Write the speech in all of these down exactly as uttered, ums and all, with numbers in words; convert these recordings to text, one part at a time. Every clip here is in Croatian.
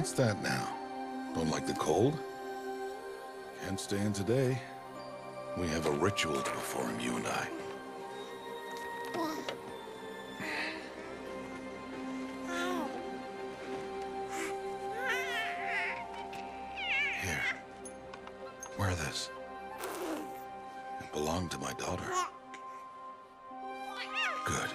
What's that now? Don't like the cold? Can't stay in today. We have a ritual to perform, you and I. Here. Wear this. It belonged to my daughter. Good.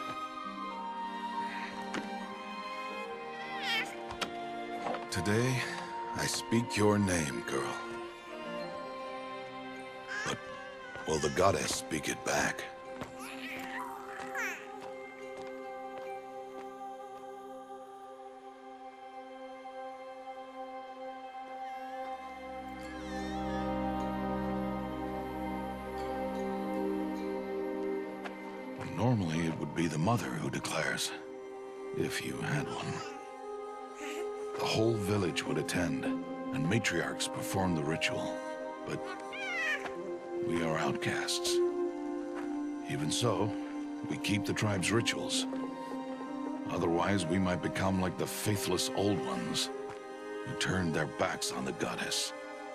Today, I speak your name, girl. But will the goddess speak it back? Normally, it would be the mother who declares, if you had one. The whole village would attend, and matriarchs perform the ritual. But we are outcasts. Even so, we keep the tribe's rituals. Otherwise, we might become like the faithless old ones, who turned their backs on the goddess.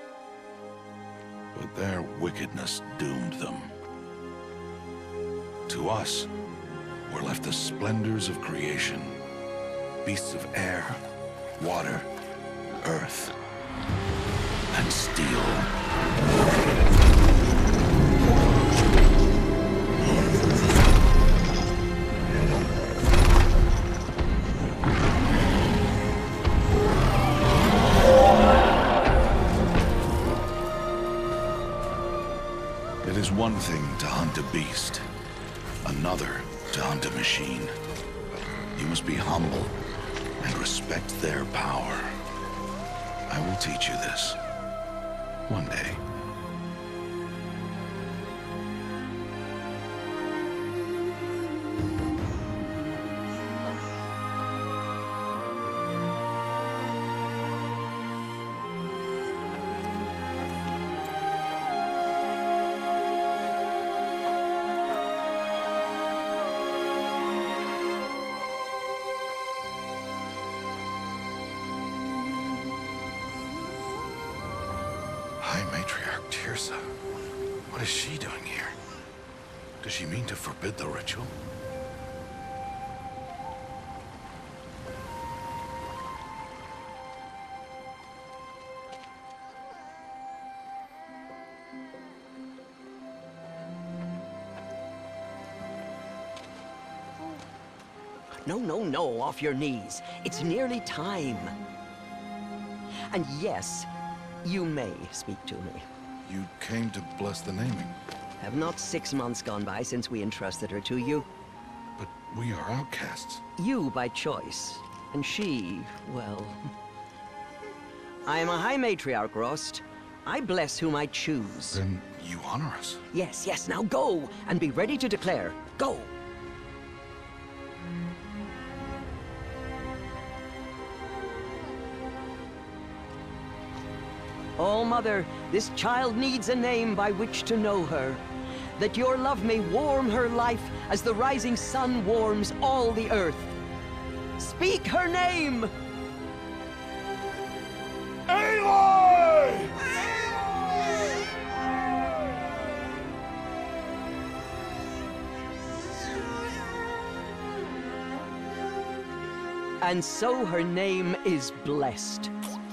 But their wickedness doomed them. To us, were left the splendors of creation. Beasts of air, water, earth, and steel. It is one thing to hunt a beast, another to hunt a machine. You must be humble and respect their power. I will teach you this. One day. High Matriarch Teersa. What is she doing here? Does she mean to forbid the ritual? No, no, no, off your knees. It's nearly time. And yes, you may speak to me. You came to bless the naming. Have not six months gone by since we entrusted her to you? But we are outcasts. You by choice, and she, well... I am a High Matriarch, Rost. I bless whom I choose. Then you honor us. Yes, yes, now go, and be ready to declare. Go! Oh, Mother, this child needs a name by which to know her. That your love may warm her life as the rising sun warms all the earth. Speak her name! Aloy! And so her name is blessed.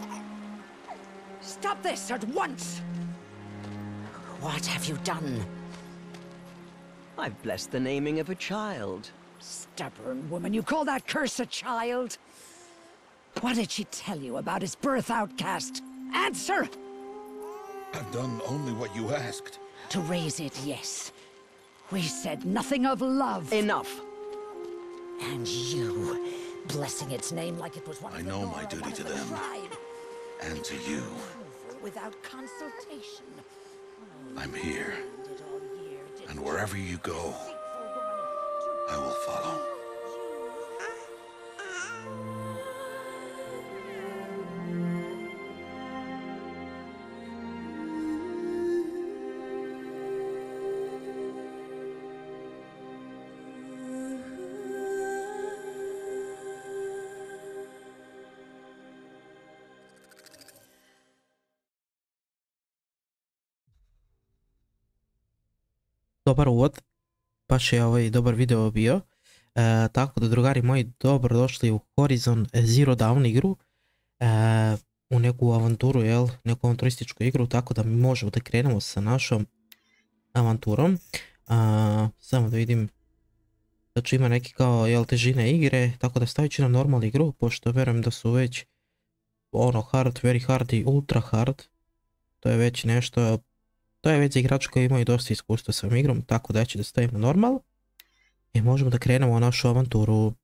Stop this at once! What have you done? I've blessed the naming of a child. Stubborn woman, you call that curse a child? What did she tell you about his birth, outcast? Answer! I've done only what you asked. To raise it, yes. We said nothing of love. Enough. And you, blessing its name like it was one I of the know Nora, my duty one of to the them. tribe. And to you. Without consultation. I'm here. Did all year, did And wherever you go, I will follow. dobar uvod. Baš je ovaj dobar video bio. E, tako da, drugari moji, dobro došli u Horizon Zero Dawn igru. E, u neku avanturu, jel? Neku avanturističku igru, tako da mi možemo da krenemo sa našom avanturom. A, samo da vidim. Znači ima neki kao, jel, težine igre, tako da stavit ću na normalnu igru, pošto verujem da su već ono hard, very hard i ultra hard. To je već nešto, to je već za igrače koji imaju dosta iskustva sa ovom igrom, tako da ću da stavim na normal. I možemo da krenemo u našu avanturu.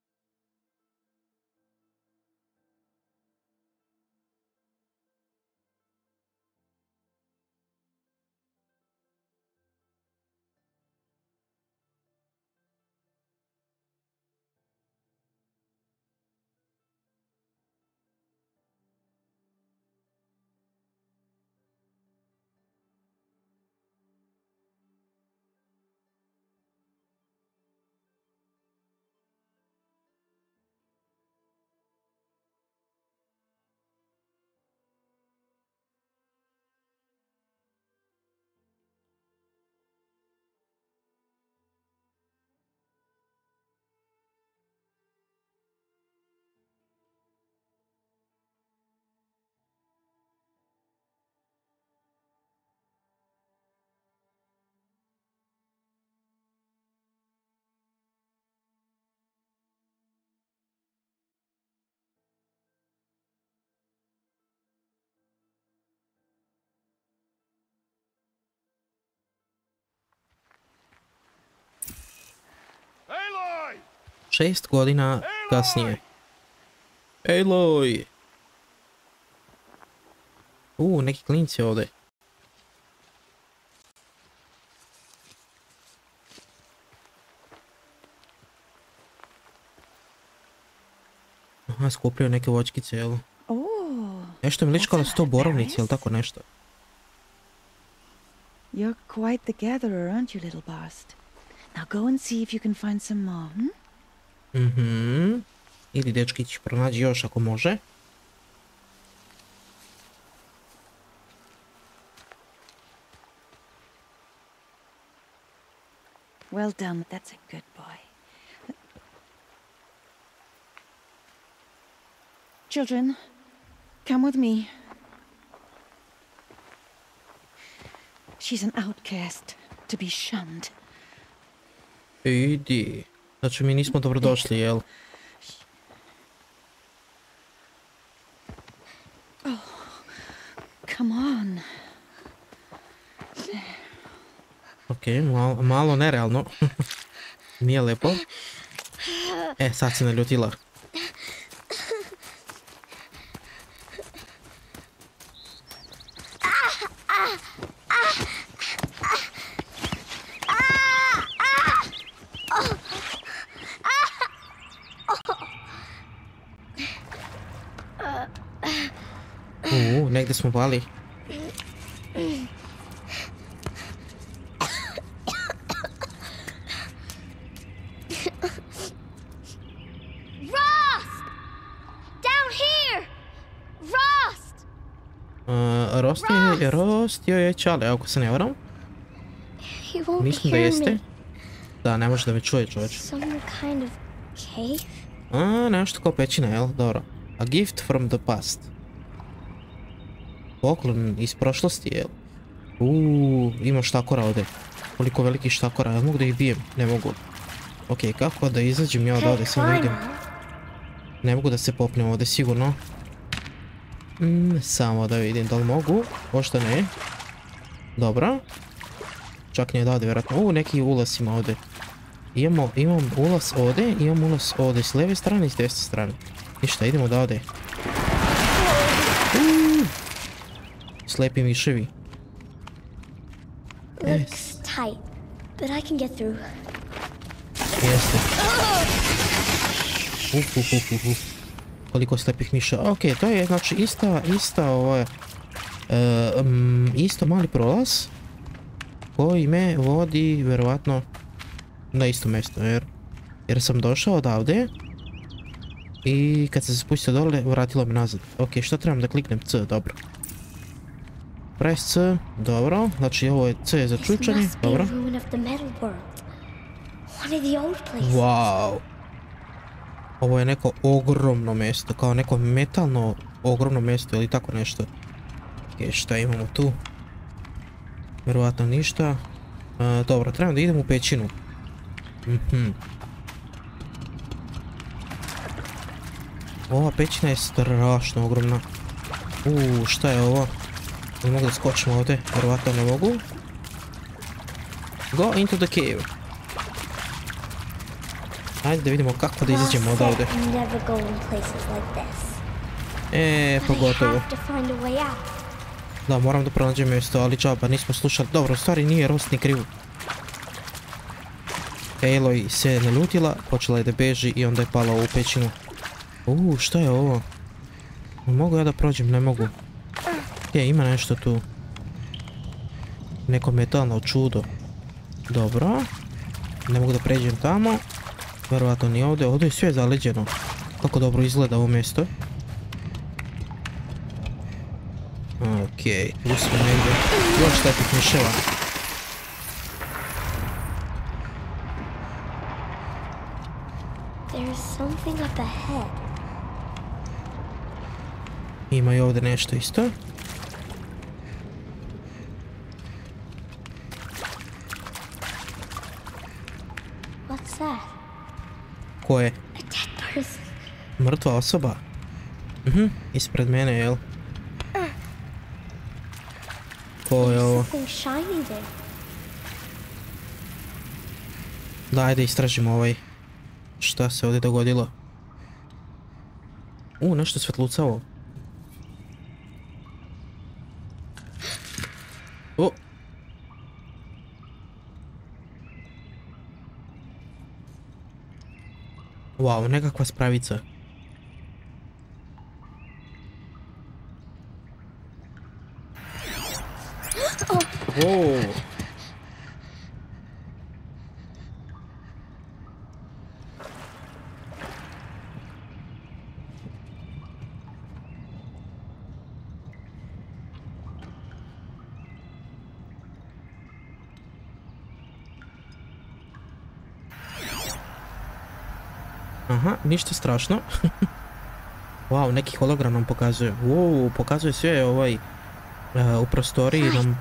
Šest godina kasnije. Aloy! Uuu, neki klinci ovdje. Aha, skupljaju neke vočkice, jel? Nešto mi liči kao da su to borovnici, jel tako nešto? You're quite the gatherer, aren't you, little Bast? Now go and see if you can find some more, hm? Mhm. Ili dečkić pronađi još ako može. Well done, that's a good boy. Children, come with me. She's an outcast, to be shunned. Idi. Znači mi nismo dobrodošli, jel? Oh, come on. Ok, malo, malo nerealno. Nije lepo. E, sad se naljutila. Uuu, negdje smo pali. Rost je, Rostio je Čale, ako se ne varam. Mislim da jeste. Da, ne može da me čuje, čovječ. A, nešto kao pećina, jel? Dobro. A gift from the past. Poklon iz prošlosti, jel? Uuu, ima štakora ovdje. Koliko velikih štakora, ja mogu da ih bijem? Ne mogu. Ok, kako da izađem ja od ovdje, sam da vidim. Ne mogu da se popnem ovdje, sigurno. Mm, samo da vidim da li mogu. Možda ne. Dobro. Čak nije da ovdje, vjerojatno. Uuu, neki ulaz ima ovdje. Imamo, imam ulaz ovdje, imam ulaz ovdje s lijeve strane i s desne strane. Ništa, idemo da ovdje. Uuu. Slepi miševi. Looks tight, but I can get through. Jeste. Uf, uf, uf, uf, uf. Koliko slepih miša. Ok, to je znači ista, ista ova... Uh, um, isto mali prolaz. Koji me vodi, vjerovatno, na isto mjesto, jer... Jer sam došao odavde. I kad sam se spustio dole, vratilo me nazad. Ok, što trebam da kliknem C, dobro. Press C, dobro. Znači ovo je C za čučanje, dobro. Wow. Ovo je neko ogromno mjesto, kao neko metalno ogromno mjesto ili tako nešto. Ok, šta imamo tu? Vjerovatno ništa. Uh, dobro, trebamo da idemo u pećinu. Mhm. Ova pećina je strašno ogromna. Uuu, šta je ovo? Ne mogu da skočimo ovdje, vjerovatno ne mogu. Go into the cave. Ajde da vidimo kako da izađemo od ovdje. E, pogotovo. Da, moram da pronađem mjesto, ali džaba, nismo slušali. Dobro, u stvari nije Rost ni kriv. Aloy se naljutila, počela je da beži i onda je pala u pećinu. Uuu, šta je ovo? Mogu ja da prođem? Ne mogu. Je, ima nešto tu. Neko metalno čudo. Dobro. Ne mogu da pređem tamo. Vjerovatno ni ovdje. Ovdje je sve zaleđeno. Kako dobro izgleda ovo mjesto. Okej, tu smo negdje. Još takvih miševa. Ima i ovdje nešto isto. What's that? Ko je? A dead person. Mrtva osoba. Mhm, ispred mene, jel? Ko je ovo? Something shiny there. Da, ajde istražimo ovaj. Šta se ovdje dogodilo? U, nešto svetlucavo. O! Wow, nekakva spravica. Oh. Aha, ništa strašno. Wow, neki hologram nam pokazuje. Wow, pokazuje sve ovaj uh, u prostoriji nam.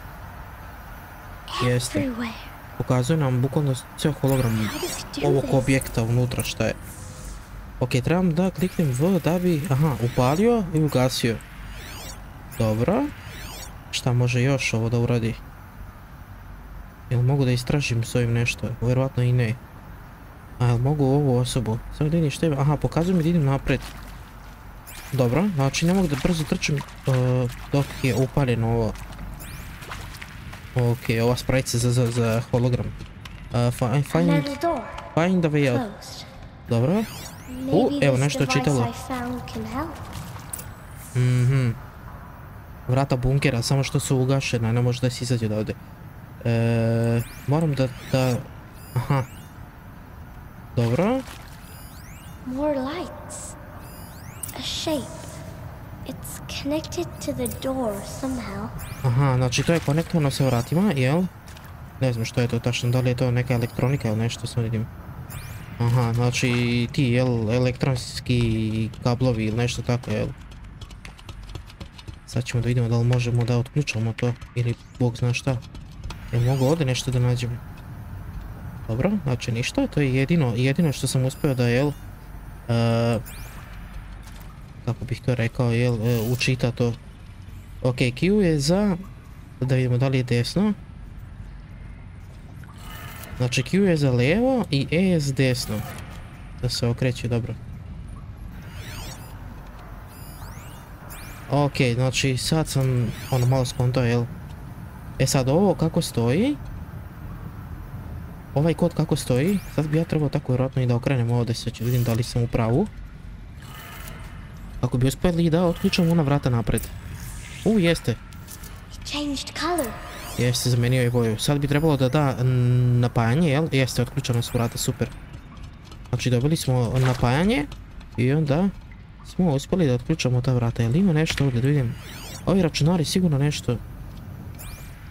Jeste. Pokazuje nam bukvalno sve hologram ovog objekta unutra šta je. Ok, trebam da kliknem V da bi, aha, upalio i ugasio. Dobro. Šta može još ovo da uradi? Jel mogu da istražim s ovim nešto? Vjerovatno i ne. A jel mogu ovu osobu? Samo da vidim što ima. Aha, pokazujem mi da idem napred. Dobro, znači ne mogu da brzo trčim uh, dok je upaljeno ovo. Ok, ova spravica za, za, za hologram. Uh, find, find, find the way out. Dobro. U, evo nešto je čitalo. Mhm. Vrata bunkera, samo što su ugašena, ne može da se izađe odavde. E, moram da, da... Aha. Dobro. More lights. A shape. It's connected to the door somehow. Aha, znači to je konektovano sa vratima, jel? Ne znam što je to tačno, da li je to neka elektronika ili nešto, sam vidim. Aha, znači ti, jel, elektronski kablovi ili nešto tako, jel? Sad ćemo da vidimo da li možemo da otključamo to, ili bog zna šta. Jel mogu ovdje nešto da nađemo? Dobro, znači ništa, to je jedino, jedino što sam uspio da, jel, uh, kako bih to rekao, jel, uh, učita to. Ok, Q je za, da vidimo da li je desno. Znači Q je za lijevo i E je za desno. Da se okreće, dobro. Ok, znači sad sam, ono, malo skontao, jel. E sad ovo kako stoji. Ovaj kod kako stoji, sad bi ja trebao tako vjerojatno i da okrenem ovdje, sad ću vidim da li sam u pravu. Kako bi uspjeli da otključamo ona vrata napred. U, jeste. Jeste, zamenio je boju. Sad bi trebalo da da napajanje, jel? Jeste, otključano su vrata, super. Znači dobili smo napajanje i onda smo uspjeli da otključamo ta vrata. Jel ima nešto ovdje, da vidim. Ovi računari sigurno nešto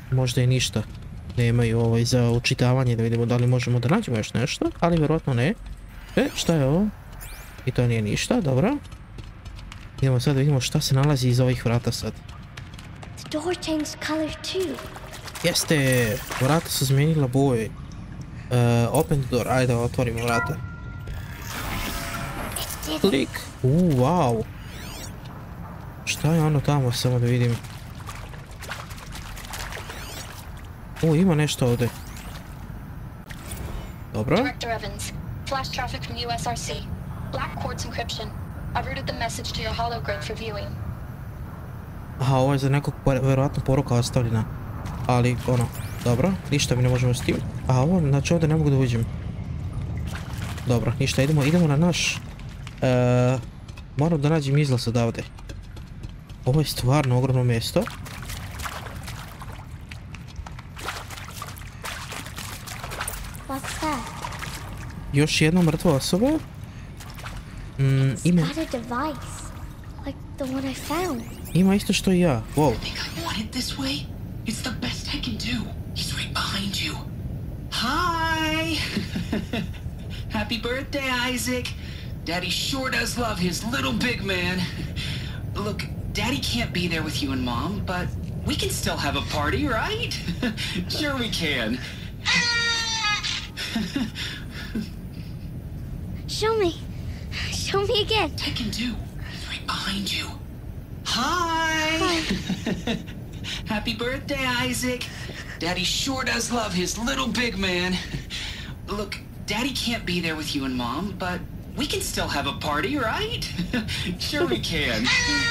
možda i ništa nemaju ovaj za učitavanje, da vidimo da li možemo da nađemo još nešto, ali vjerojatno ne. E, šta je ovo? I to nije ništa, dobro. Idemo sad da vidimo šta se nalazi iza ovih vrata sad. The door changed color too. Jeste, vrata su zmijenila boje. Uh, open the door, ajde otvorimo vrata. Klik, uuu, wow. Šta je ono tamo, samo da vidim. U, ima nešto ovdje. Dobro. Director Evans, flash traffic from U S R C. Black quartz encryption. I've routed the message to your hologrid for viewing. Aha, ovo je za nekog vjerojatno poruka ostavljena. Ali, ono, dobro, ništa mi ne možemo s tim. A ovo, znači ovdje ne mogu da uđem. Dobro, ništa, idemo, idemo na naš... Uh, moram da nađem izlaz odavde. Ovo je stvarno ogromno mjesto. What's that? Još jedna mrtva osoba. Mm, ime, Got a device, like the one I found. ima isto što i ja. Wow. Think I want it this way? It's the best I can do. He's right behind you. Hi! Happy birthday, Isaac. Daddy sure does love his little big man. Look, Daddy can't be there with you and Mom, but we can still have a party, right? Sure we can. Show me. Show me again. I can do. He's right behind you. Hi! Happy birthday, Isaac. Daddy sure does love his little big man. Look, Daddy can't be there with you and Mom, but we can still have a party, right? Sure we can.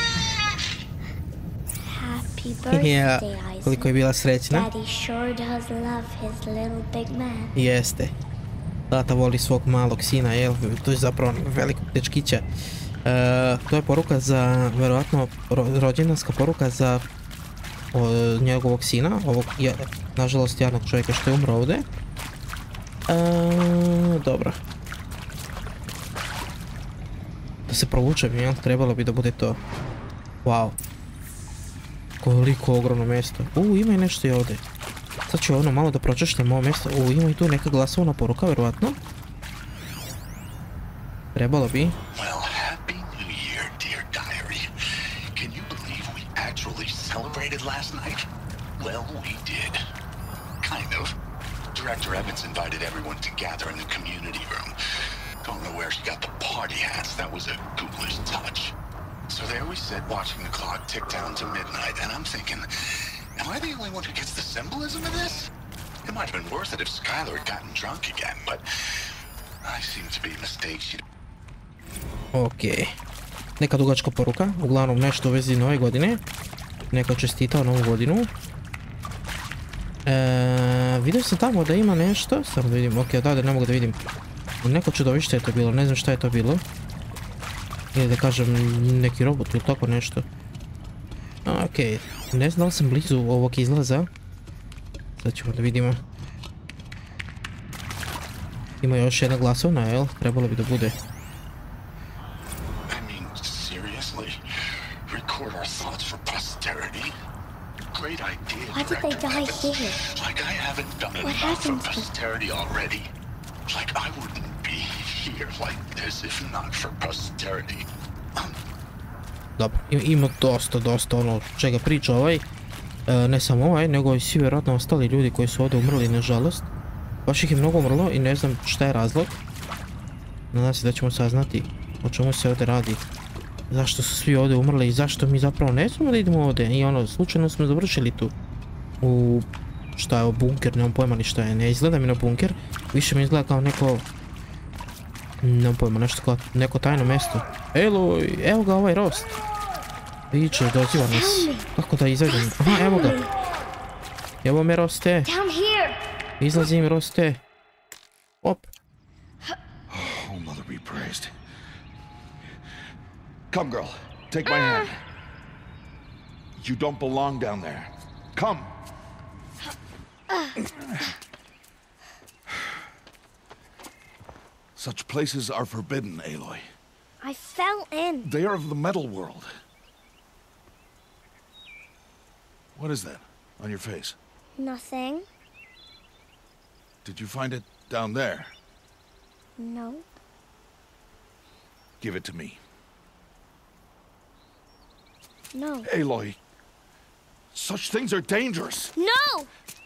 Happy birthday, Ja, Isaac. koliko je bila srećna. Daddy sure does love his little big man. Jeste. Tata voli svog malog sina, jel? To je zapravo velikog dečkića. E, to je poruka za, vjerojatno, ro, rođendanska poruka za o, njegovog sina, ovog, ja, nažalost, jadnog čovjeka što je umro ovdje. E, dobro. Da se provučem, jel? Trebalo bi da bude to. Wow. Koliko ogromno mjesto. U, ima i nešto i ovdje. Sad ću ono malo da pročešljam ovo mjesto. U, ima i tu neka glasovna poruka, vjerovatno. Trebalo bi. Well, happy New Year, dear diary. Can you believe we actually celebrated last night? Well, we did. Kind of. Director Evans invited everyone to gather in the community room. Don't know where she got the party hats. That was a ghoulish touch. So there we sit, watching the clock tick down to midnight, and I'm thinking, am I the only one who gets the symbolism of this? It might have been worth it if Skylar had gotten drunk again, but I seem to be mistaken. Okej. Neka dugačka poruka, uglavnom nešto u vezi nove godine. Neka čestitao novu godinu. E, vidio sam tamo da ima nešto, samo da vidim, ok, odavde ne mogu da vidim. Neko čudovište je to bilo, ne znam šta je to bilo. Ili da kažem neki robot ili tako nešto. Ok, ne znam da li sam blizu ovog izlaza. Sad ćemo da vidimo. Ima još jedna glasovna, jel? Trebalo bi da bude. I mean, seriously? Record our thoughts for posterity? Great idea, Why did they Director die Evans. here? Like I haven't done What enough for happened to- posterity already. Like I wouldn't be here like this if not for posterity. Dobro, ima dosta, dosta ono čega priča ovaj. E, ne samo ovaj, nego i svi vjerojatno ostali ljudi koji su ovdje umrli, nažalost. Baš ih je mnogo umrlo i ne znam šta je razlog. Nadam se da ćemo saznati o čemu se ovdje radi. Zašto su svi ovdje umrli i zašto mi zapravo ne smemo da idemo ovdje. I ono, slučajno smo završili tu. U... šta je ovo, bunker, nemam pojma ni šta je. Ne izgleda mi na bunker. Više mi izgleda kao neko... nemam pojma, nešto kao neko tajno mjesto. Eloj, evo ga ovaj Rost. Viče, doziva nas. Kako da izađem? Aha, evo ga. Evo me Roste. Down here. Izlazim Roste. Op. Oh, mother be praised. Come, girl. Take my hand. You don't belong down there. Come. Such places are forbidden, Aloy. I fell in. They are of the metal world. What is that on your face? Nothing. Did you find it down there? No. Give it to me. No. Aloy, such things are dangerous. No!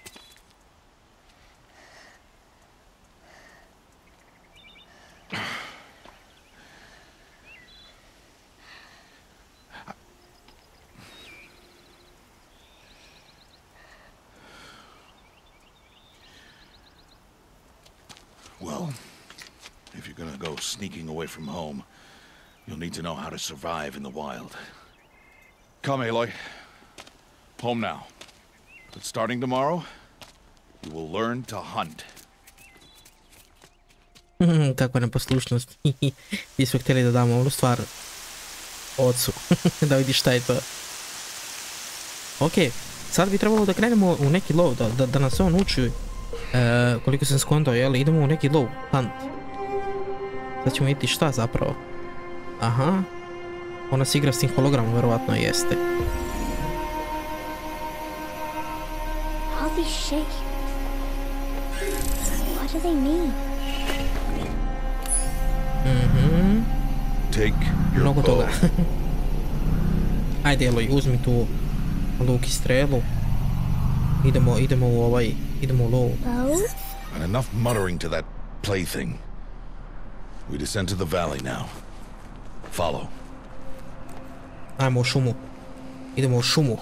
Well, if you're gonna go sneaking away from home, you'll need to know how to survive in the wild. Come, Aloy. Home now. But starting tomorrow, you will learn to hunt. Kakva neposlušnost. Mi smo htjeli da damo onu stvar ocu. Da vidi šta je to. Ok, sad bi trebalo da krenemo u neki lov, da, da, da nas on uči. E, koliko sam skontao, jel? Idemo u neki lov, hunt. Sad ćemo vidjeti šta zapravo. Aha. Ona se igra s tim hologramom, verovatno jeste. All these shapes. What do they mean? Mhm. Take your Mnogo bow. toga. Ajde, Eloy, uzmi tu luk i strelu. Idemo, idemo u ovaj, idemo u lov. Bow? And enough muttering to that plaything. We descend to the valley now. Follow. Ajmo u šumu. Idemo u šumu.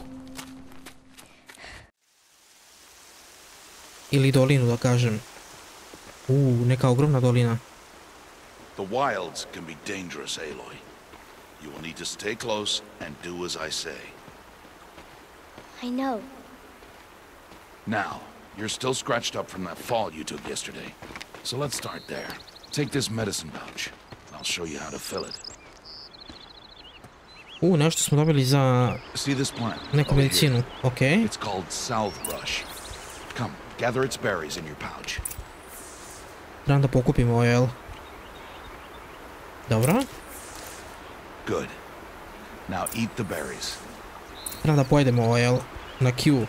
Ili dolinu, da kažem. Uuu, neka ogromna dolina. The wilds can be dangerous, Aloy. You will need to stay close and do as I say. I know. Now, you're still scratched up from that fall you took yesterday. So let's start there. Take this medicine pouch. I'll show you how to fill it. Uuu, nešto smo dobili za See this plant? neku over medicinu. here? Ok. It's called south rush. Come, gather its berries in your pouch. Trebam da pokupimo, jel? Dobro. Good. Now eat the berries. Trebam da pojedemo ovo, jel? Na Q.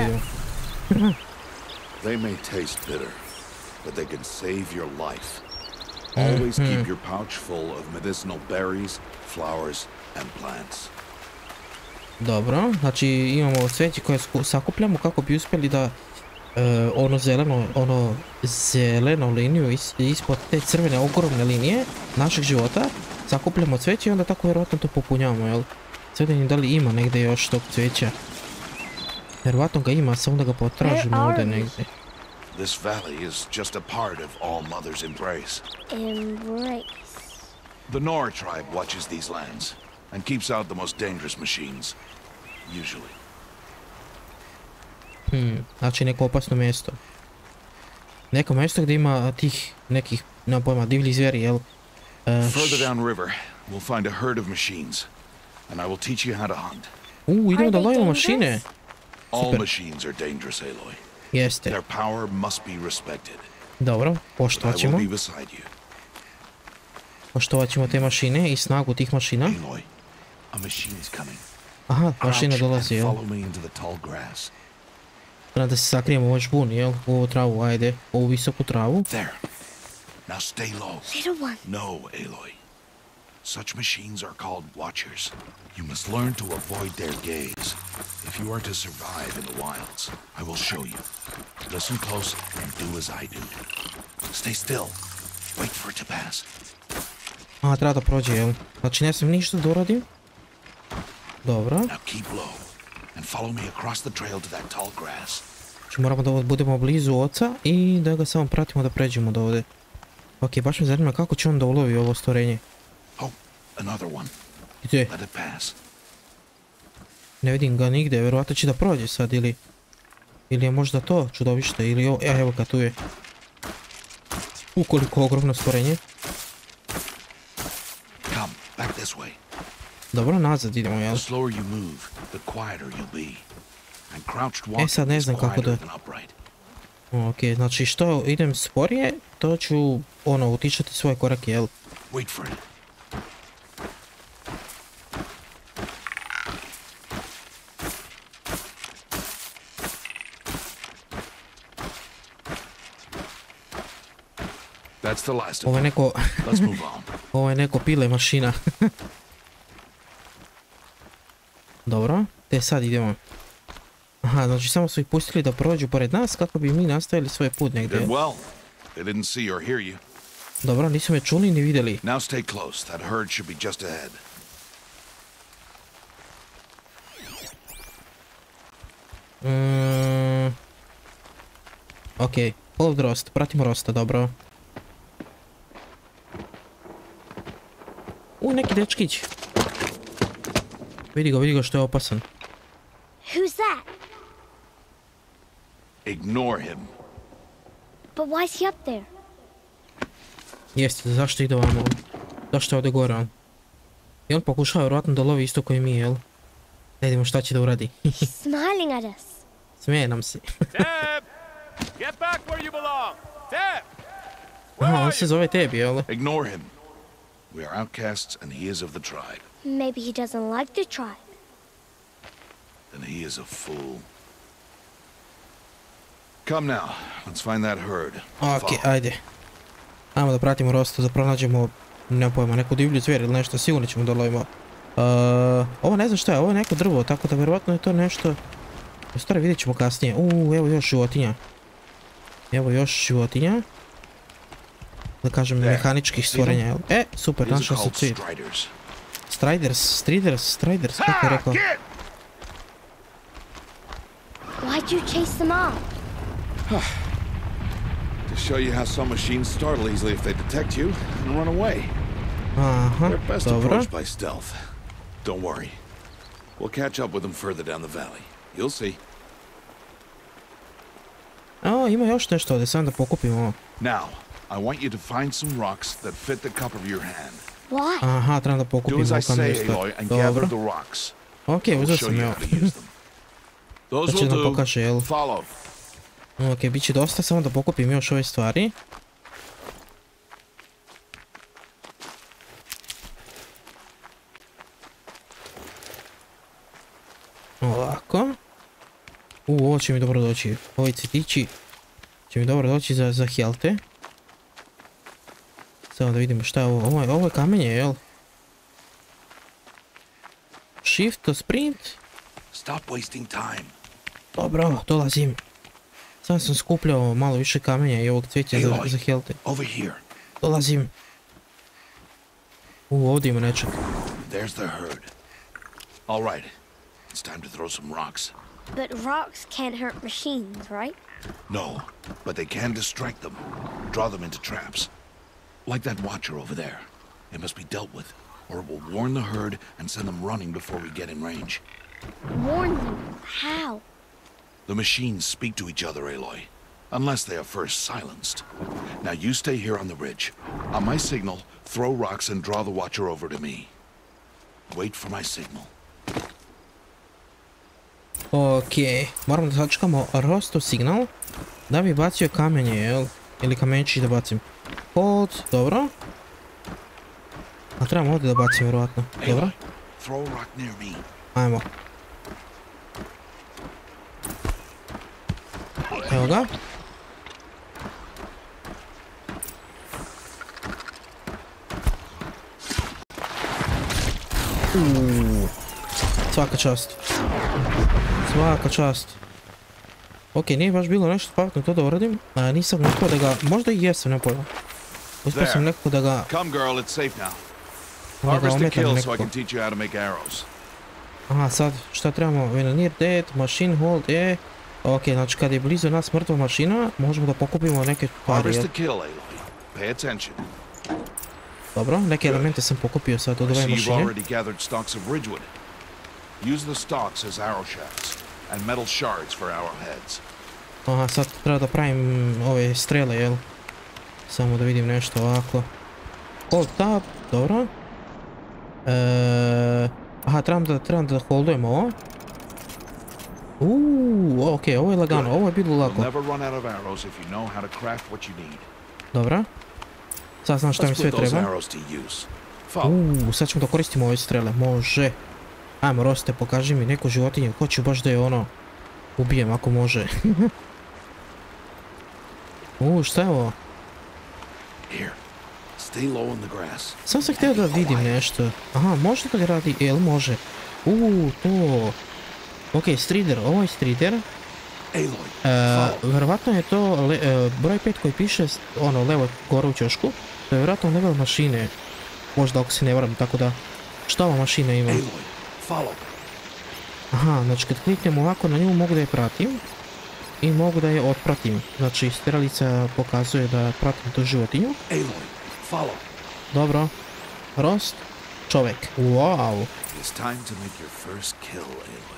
They may taste bitter, but they can save your life. Always keep your pouch full of medicinal berries, flowers, and plants. Dobro, znači imamo cveće koje sakupljamo kako bi uspjeli da e, ono zeleno, ono zelenu liniju is, ispod te crvene ogromne linije našeg života sakupljamo cveće i onda tako vjerovatno to popunjavamo, jel? Sad vidim da li ima negdje još tog cveća. Vjerovatno ga ima, samo da ga potražimo ovdje negdje. This valley is just a part of All Mother's embrace. Embrace. The Nora tribe watches these lands and keeps out the most dangerous machines, usually. Hmm, znači neko opasno mjesto. Neko mjesto gdje ima tih nekih, nema pojma, divljih zvijeri, jel? Uh, Further downriver, we'll find a herd of machines, and I will teach you how to hunt. U, idemo da lovimo mašine. All Super. machines are dangerous, Aloy. Jeste. Their power must be respected. Dobro, But poštovat I ćemo. will be beside you. Poštovat ćemo te mašine i snagu tih mašina. Aloy, a machine's coming. Aha, mašina Crouch dolazi, and jel? follow me into the tall grass. Treba da se sakrijemo u ovaj žbun, jel? U ovu travu, ajde. U ovu visoku travu. There. Now stay low. Little one. No, Aloy. Such machines are called Watchers. You must learn to avoid their gaze. If you are to survive in the wilds, I will show you. Listen close and do as I do. Stay still. Wait for it to pass. Aha, treba da prođe, jel? Znači ne sam ništa da uradim. Dobro. Now keep low and follow me across the trail to that tall grass. Znači moramo da budemo blizu oca i da ga samo pratimo da pređemo do ovdje. Ok, baš me zanima kako će on da ulovi ovo stvorenje. Oh, another one. Gdje? Let it pass. Ne vidim ga nigdje, vjerovatno će da prođe sad ili... Ili je možda to čudovište ili ovo... E, evo ga, tu je. Ukoliko ogromno stvorenje. Come, back this way. Dobro, nazad idemo, jel? The slower you move, the quieter you'll be. And crouched E, sad walking ne is znam kako quieter da... than upright. Ok, znači što idem sporije, to ću, ono, utišati svoje korake, jel? Wait for it. That's the last of Ovo je them. neko... Let's move on. Ovo je neko pile mašina. Dobro, te sad idemo. Aha, znači samo su ih pustili da prođu pored nas kako bi mi nastavili svoj put You negdje. did well. They didn't see or hear you. Dobro, nisu me čuli ni vidjeli. Now stay close. That herd should be just ahead. Mm. Ok, hold Rost, pratimo Rosta, dobro. U, neki dečkić. Vidi ga, vidi ga što je opasan. Who's that? Ignore him. But why's he up there? Jeste, zašto ide ovamo? Zašto je ovdje gore on? I on pokušava vjerojatno da lovi isto koji mi, jel? Ne vidimo šta će da uradi. He's smiling at us. Smije nam se. Deb! Get back where you belong! Deb! Aha, on se zove tebi, jel? Ignore him. We are outcasts and he is of the tribe. Maybe he doesn't like the tribe. Then he is a fool. Come now. Let's find that herd. Ok, Follow. ajde. Ajmo da pratimo Rosta, da pronađemo, ne pojma, neku divlju zvijer ili nešto, sigurno ćemo da lovimo. Uh, ovo ne znam šta je, ovo je neko drvo, tako da vjerovatno je to nešto... U stvari vidjet ćemo kasnije. Uuu, evo još životinja. Evo još životinja. Da kažem, mehaničkih stvorenja, jel? E, super, These are našao se called cilj. striders. Striders, Striders, Striders, kako je rekao? Why'd you chase them off? To show you how some machines startle easily if they detect you and run away. Aha, They're best dobro. approached by stealth. Don't worry. We'll catch up with them further down the valley. You'll see. O, ima još nešto ovdje, sam da pokupimo. Now, I want you to find some rocks that fit the cup of your hand. Why? Aha, trebam da Do pokupimo as I kamen say, isto. Aloy, and gather Dobro. the rocks. Ok, We'll uzeo show sam, you evo. how to use them. Those Da će will nam do. pokaže, jel? Follow. Ok, bit će dosta, samo da pokupim još ove stvari. Ovako. U, ovo će mi dobro doći. Ovi cvjetići će mi dobro doći za, za helte. Samo da vidimo šta je ovo. Ovo je, ovo je kamenje, jel? Shift to sprint. Stop wasting time. Dobro, dolazim. Sam sam skupljao malo više kamenja i ovog cvijeća za, Aloy, za helte. over here. Dolazim. U, ovdje ima nečeg. There's the herd. All right. It's time to throw some rocks. But rocks can't hurt machines, right? No, but they can distract them. Draw them into traps. Like that watcher over there. It must be dealt with, or it will warn the herd and send them running before we get in range. Warn them. How? The machines speak to each other, Aloy. Unless they are first silenced. Now you stay here on the ridge. On my signal, throw rocks and draw the watcher over to me. Wait for my signal. Ok, moramo da sačekamo Rostov signal da bi bacio kamenje, jel? Ili kamenčić da bacim. Hold, dobro. A trebamo ovdje da bacim, vjerojatno. Dobro, Aloy, throw a rock near me. ajmo. Evo ga. Uuu, svaka čast. Svaka čast. Ok, nije baš bilo nešto pametno to da uradim. A, nisam nekako da ga... Možda i jesam, ne pojma. Uspio sam nekako da ga... Come, girl, it's safe now. Da ga Harvest the ometam kill so I nekako. can teach you how to make arrows. Aha, sad šta trebamo? When a near dead, machine hold, e... Ok, znači kad je blizu nas mrtva mašina, možemo da pokupimo neke stvari, Harvest jel? the kill, Aloy. Pay attention. Dobro, neke elemente sam pokupio sad od I ove see you've mašine. already gathered stalks of ridgewood. Use the stalks as arrow shafts and metal shards for arrowheads. Aha, sad treba da pravim ove strele, jel? Samo da vidim nešto ovako. Hold tab, dobro. Eee... Aha, trebam da, trebam da holdujem ovo. Uuu, ok, ovo je lagano, ovo je bilo You'll lako. never run out of arrows if you know how to craft what you need. Dobro. Sad znam šta mi Let's sve put those treba. arrows to use. Follow. Uuu, sad ćemo da koristimo ove strele, može. Ajmo, Roste, pokaži mi neku životinju, hoću baš da je ono... ubijem ako može. Uuu, šta je ovo? Here, stay low in the grass. Sam sam htio da vidim nešto. Aha, može da ga radi? Jel može? Uuu, to... Ok, Strider, ovo je Strider. Aloy, Vjerovatno je to le, e, broj pet koji piše ono levo gore u ćošku. To je vjerojatno level mašine. Možda ako se ne varam, tako da... Šta ova mašina ima? Aloy, follow. Aha, znači kad kliknem ovako na nju mogu da je pratim. I mogu da je otpratim. Znači strelica pokazuje da pratim tu životinju. Aloy, follow. Dobro. Rost. Čovjek. Wow. It's time to make your first kill, Aloy.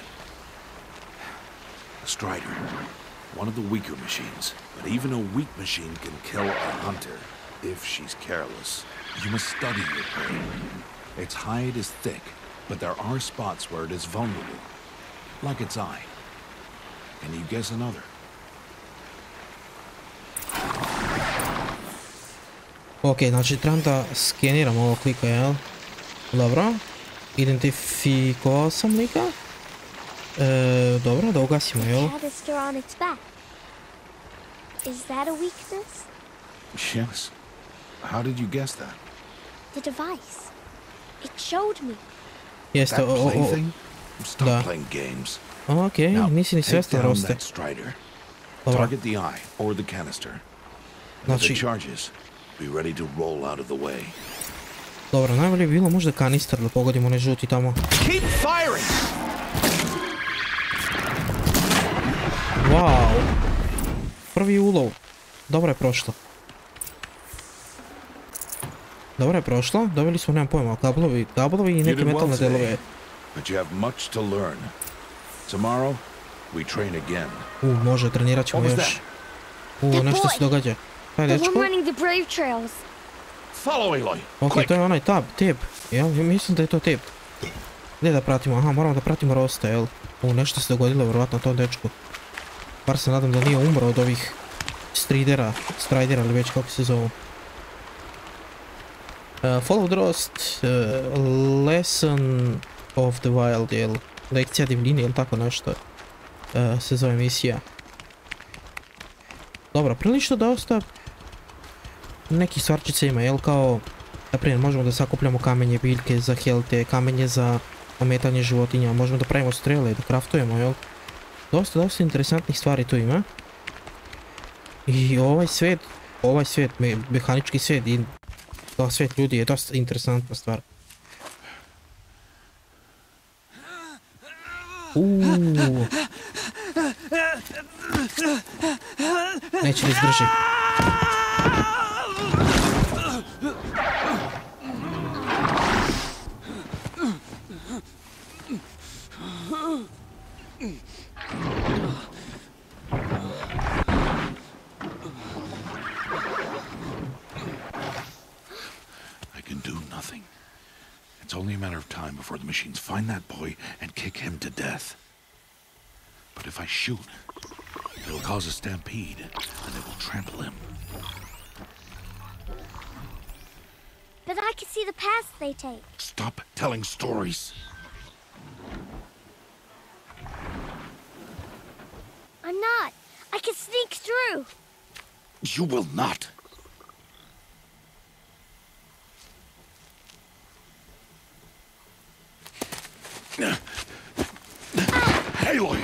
A Strider. One of the weaker machines. But even a weak machine can kill a hunter if she's careless. You must study your prey. Its hide is thick, but there are spots where it is vulnerable. Like its eye. Can you guess another? Ok, znači trebam da skeniram ovo klika, jel? Dobro. Identifikovao sam lika. E, dobro, da ugasimo, jel? Canister on its back. Is that a weakness? Yes. How did you guess that? The device. It showed me. Jeste, That o, o, o. plaything? Stop Da. playing games. Ok, Now, nisi ni take svjestan, down Roste. that Strider. Dobro. Target the eye or the canister. When Znači, it charges, be ready to roll out of the way. dobro, najbolje bi bilo možda kanister da pogodimo onaj žuti tamo. Keep firing! Wow. Prvi ulov. Dobro je prošlo. Dobro je prošlo. Dobili smo, nemam pojma, kablovi, kablovi i You neke did well metalne today, delove. but you have much to learn. Tomorrow, we train again. U, može, trenirat ćemo What was još. that? U, The nešto se boy. događa. Kaj, The dečko? one running the brave trails. Follow Aloy! Ok, Quick! to je onaj tab, tep. Jel, ja mislim da je to tep. Gdje da pratimo? Aha, moramo da pratimo Rosta, jel? U, nešto se dogodilo, vjerovatno tom dečku. Bar se nadam da nije umro od ovih Stridera, Stridera ili već kako se zovu. Uh, follow the Rost, uh, lesson of the wild, jel? Lekcija divljine, jel tako nešto uh, se zove misija. Dobro, prilično dosta nekih stvarčica ima, jel, kao naprimjer možemo da sakupljamo kamenje, biljke za helte, kamenje za ometanje životinja, možemo da pravimo strele, da kraftujemo, jel. Dosta, dosta interesantnih stvari tu ima. I ovaj svijet, ovaj svijet, me, mehanički svijet i to svijet ljudi je dosta interesantna stvar. Uuuu. Neće da izdrži. I can do nothing. It's only a matter of time before the machines find that boy and kick him to death. But if I shoot, it'll cause a stampede, and they will trample him. But I can see the paths they take. Stop telling stories. I'm not. I can sneak through. You will not. Aloy!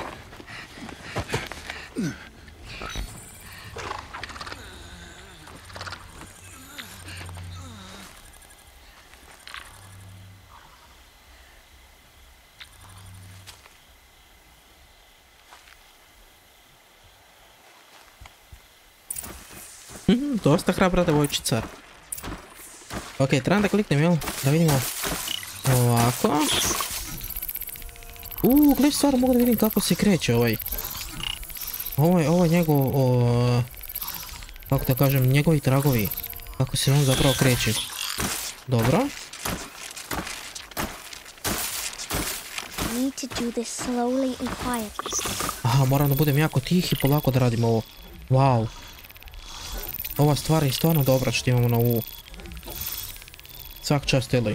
Mhm, dosta hrabra devojčica. Ok, trebam da kliknem, jel? Da vidimo. Ovako. Uuu, gledaj, stvarno mogu da vidim kako se kreće ovaj. Ovo je, ovo je njegov, o, kako da kažem, njegovi tragovi. Kako se on zapravo kreće. Dobro. I need to do this slowly and quietly. Aha, moram da budem jako tih i polako da radim ovo. Wow. Ova stvar je stvarno dobra što imamo na ovu. Svak čast, Aloy.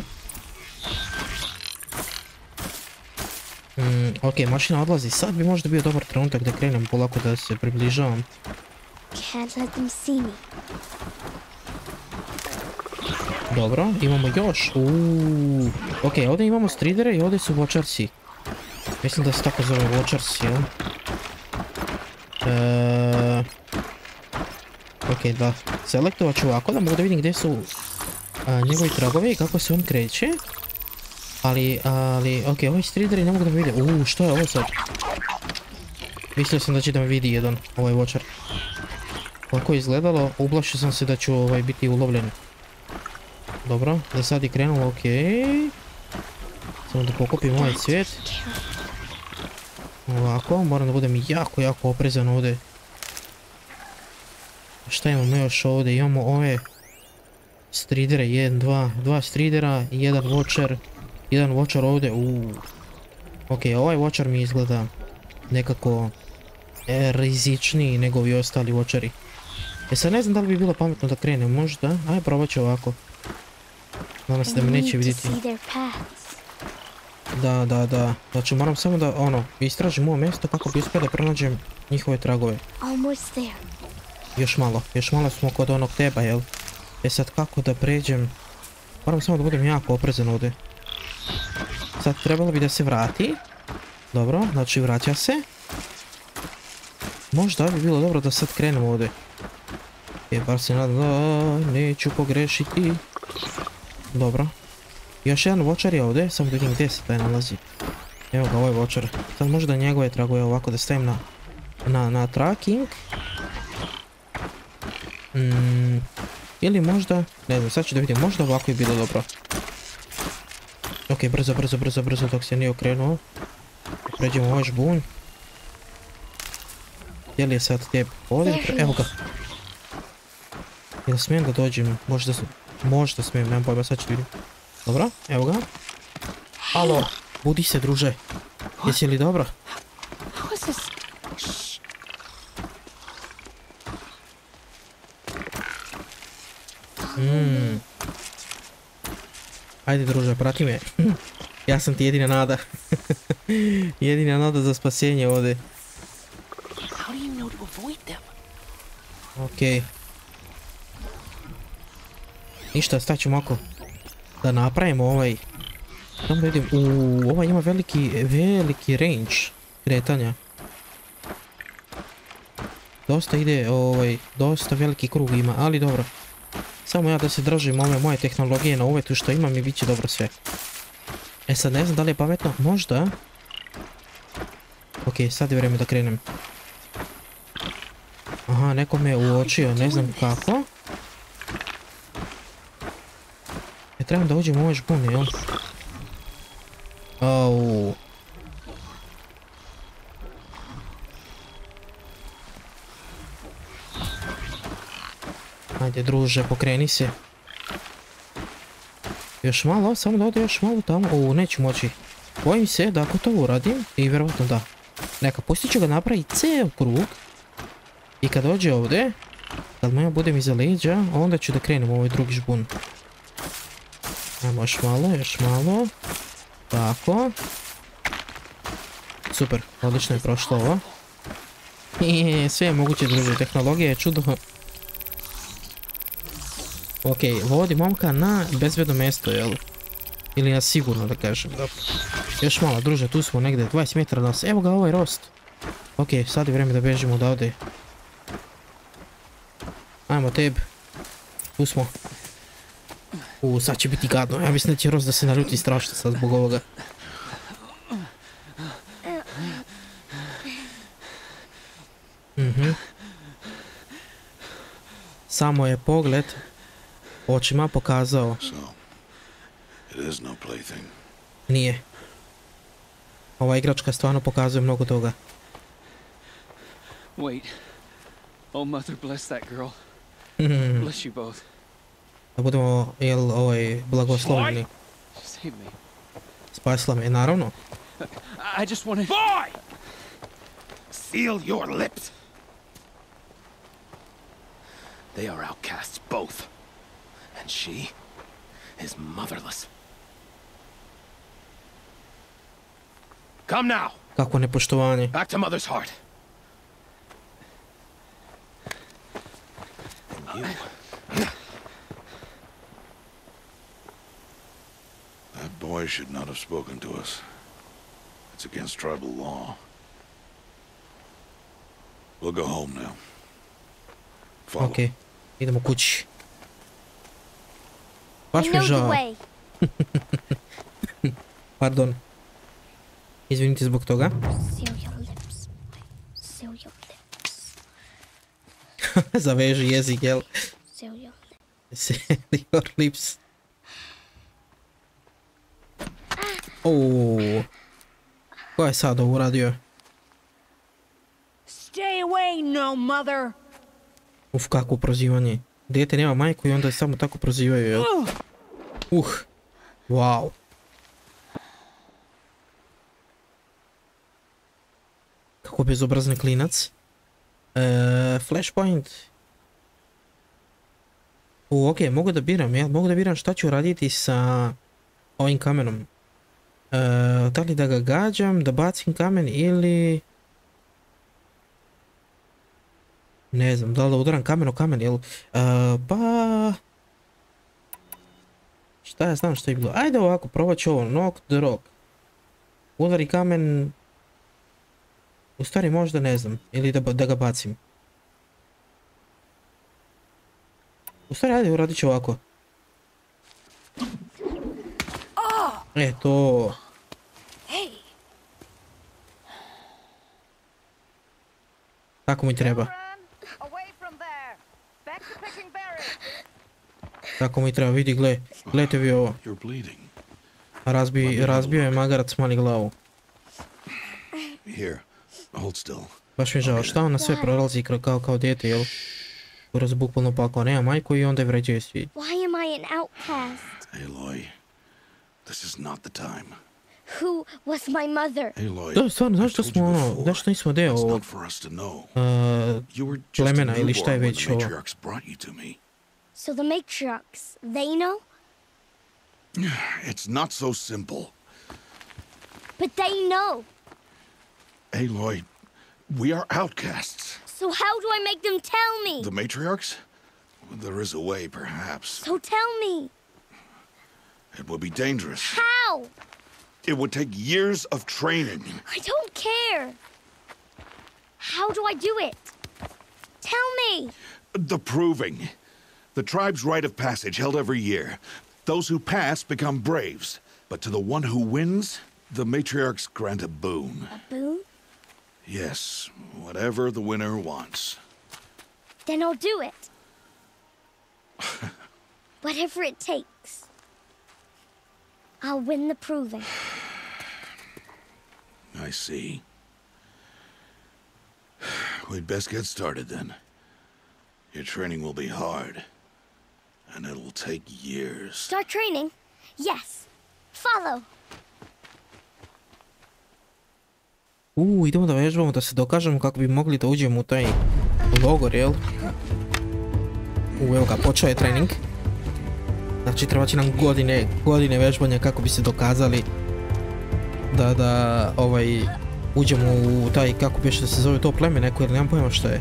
Mm, ok, mašina odlazi. Sad bi možda bio dobar trenutak da krenem polako da se približavam. Can't let them see me. Dobro, imamo još. Uuu. Ok, ovdje imamo stridere i ovdje su watchersi. Mislim da se tako zove watchersi, jel? Eee... Ok, da. Selektovat ću ovako da mogu da vidim gdje su a, njegovi tragovi i kako se on kreće. Ali, ali, ok, ovi strideri ne mogu da me vide. Uuu, što je ovo sad? Mislio sam da će da me vidi jedan, ovaj watcher. Kako je izgledalo, ublašio sam se da ću ovaj, biti ulovljen. Dobro, da sad je krenulo, ok. Samo da pokupim ovaj cvijet. Ovako, moram da budem jako, jako oprezan ovdje. Šta imamo još ovdje? Imamo ove stridere, jedan, dva, dva stridera i jedan watcher. Jedan watcher ovdje, uuu. Ok, ovaj watcher mi izgleda nekako e, rizičniji nego ovi ostali watcheri. E sad ne znam da li bi bilo pametno da krenem, možda? Ajde, probat ću ovako. Nadam se da me neće vidjeti. Da, da, da. Znači moram samo da, ono, istražim ovo mjesto kako bi uspio da pronađem njihove tragove. Još malo, još malo smo kod onog teba, jel? E sad kako da pređem? Moram samo da budem jako oprezan ovdje. Sad trebalo bi da se vrati. Dobro, znači vraća se. Možda bi bilo dobro da sad krenemo ovdje. E, bar se nadam da neću pogrešiti. Dobro. Još jedan watcher je ovdje, samo da vidim gdje se taj nalazi. Evo ga, ovaj watcher. Sad možda njegove tragove ovako da stavim na, na, na tracking. Mm, ili možda, ne znam, sad ću da vidim, možda ovako je bilo dobro. Ok, brzo, brzo, brzo, brzo, dok se nije okrenuo. Pređemo ovaj žbun. Gdje li je sad tijep? Ovdje, evo ga. Jel smijem da dođem? Možda, možda smijem, nemam pojma, sad ću vidim. Dobro, evo ga. Alo, budi se, druže. Jesi li dobro? Mm. Ajde, druže, prati me. Ja sam ti jedina nada. Jedina nada za spasenje ovdje. Ok. Ništa, staćemo oko. Da napravimo ovaj. Samo da vidim. Uuu, ovaj ima veliki, veliki range kretanja. Dosta ide, ovaj, dosta veliki krug ima, ali dobro. Samo ja da se držim ove moje tehnologije na uvetu što imam i bit će dobro sve. E sad ne znam da li je pametno, možda. Ok, sad je vrijeme da krenem. Aha, neko me uočio, ne znam kako. E, trebam da uđem u ovaj žbun, jel? Au. Ajde, druže, pokreni se. Još malo, samo da ode još malo tamo. O, neću moći. Bojim se da ako to uradim, i vjerovatno da. Neka, pustit ću ga napraviti ceo krug. I kad dođe ovdje, kad mu ja budem iza leđa, onda ću da krenem u ovaj drugi žbun. Ajmo još malo, još malo. Tako. Super, odlično je prošlo ovo. I sve je moguće, druže, tehnologija je čudo. Ok, vodi momka na bezbedno mjesto, jel? Ili na sigurno, da kažem. Dobro. Još malo, druže, tu smo negdje dvadeset metara nas. Evo ga, ovaj rost. Ok, sad je vrijeme da bežimo odavde. Ajmo, teb. Tu smo. U, sad će biti gadno. Ja mislim da će rost da se naljuti strašno sad zbog ovoga. Mhm. Samo je pogled očima pokazao. Nije. Ova igračka stvarno pokazuje mnogo toga. Wait. Oh, mother bless that girl. Bless you both. Da budemo, jel, ovaj, blagoslovljeni. Save me. Spasila me, naravno. I just wanted... Boy! Seal your lips! They are outcasts, both. And she is motherless. Come now! Kako nepoštovanje. Back to mother's heart. And you... Aloy should not have spoken to us. It's against tribal law. We'll go home now. Follow. Ok, idemo kući. Baš I mi know the žao. way. Pardon. Izvinite zbog toga. Seal your lips. Seal your lips. Zaveži jezik, jel? Seal your lips. Seal your lips. Ouuu. Ko je sad ovo uradio? Stay away, no mother. Uf, kako prozivanje. Dijete nema majku i onda je samo tako prozivaju, jel? Uh. Wow. Kako bezobrazni klinac. E, Flashpoint. U, ok, mogu da biram, jel? Mogu da biram šta ću raditi sa ovim kamenom. E, da li da ga gađam, da bacim kamen ili... Ne znam, da li da udaram kamen o kamen, jel? E, pa... Šta ja znam što je bilo? Ajde ovako, probat ću ovo. Knock the rock. Udari kamen... U stvari možda ne znam. Ili da, da ga bacim. U stvari ajde uradit ću ovako. E to... Tako mi treba. Tako mi treba, vidi, gle, gledajte vi ovo. Razbi, razbio je magarac mali glavu. Baš mi žao, šta ona sve prolazi kao, kao dijete, jel? Kroz bukvalno pakao, nema majku i onda je vređuje svi. Why am I an outcast? Aloy, this is not the time. Who was my mother? Aloy, da, stvarno, zašto smo ono, zašto nismo deo ovog uh, plemena ili šta je već ovo? So the matriarchs, they know? It's not so simple. But they know. Aloy, we are outcasts. So how do I make them tell me? The matriarchs? There is a way, perhaps. So tell me. It would be dangerous. How? It would take years of training. I don't care. How do I do it? Tell me. The proving. The tribe's rite of passage held every year. Those who pass become braves. But to the one who wins, the matriarchs grant a boon. A boon? Yes, whatever the winner wants. Then I'll do it. Whatever it takes. I'll win the proving. I see. We'd best get started then. Your training will be hard. And it'll take years. Start training? Yes. Follow. Uuu, idemo da vežbamo, da se dokažemo kako bi mogli da uđemo u taj logor, jel? Uuu, evo ga, počeo je trening. Znači, treba će nam godine, godine vežbanja kako bi se dokazali da, da, ovaj, uđemo u taj, kako bi što se zove to pleme neko, jer nemam pojma što je.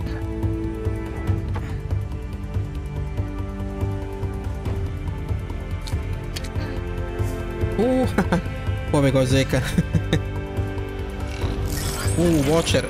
Uuu, haha, pobegao zeka. Uuu, Watcher.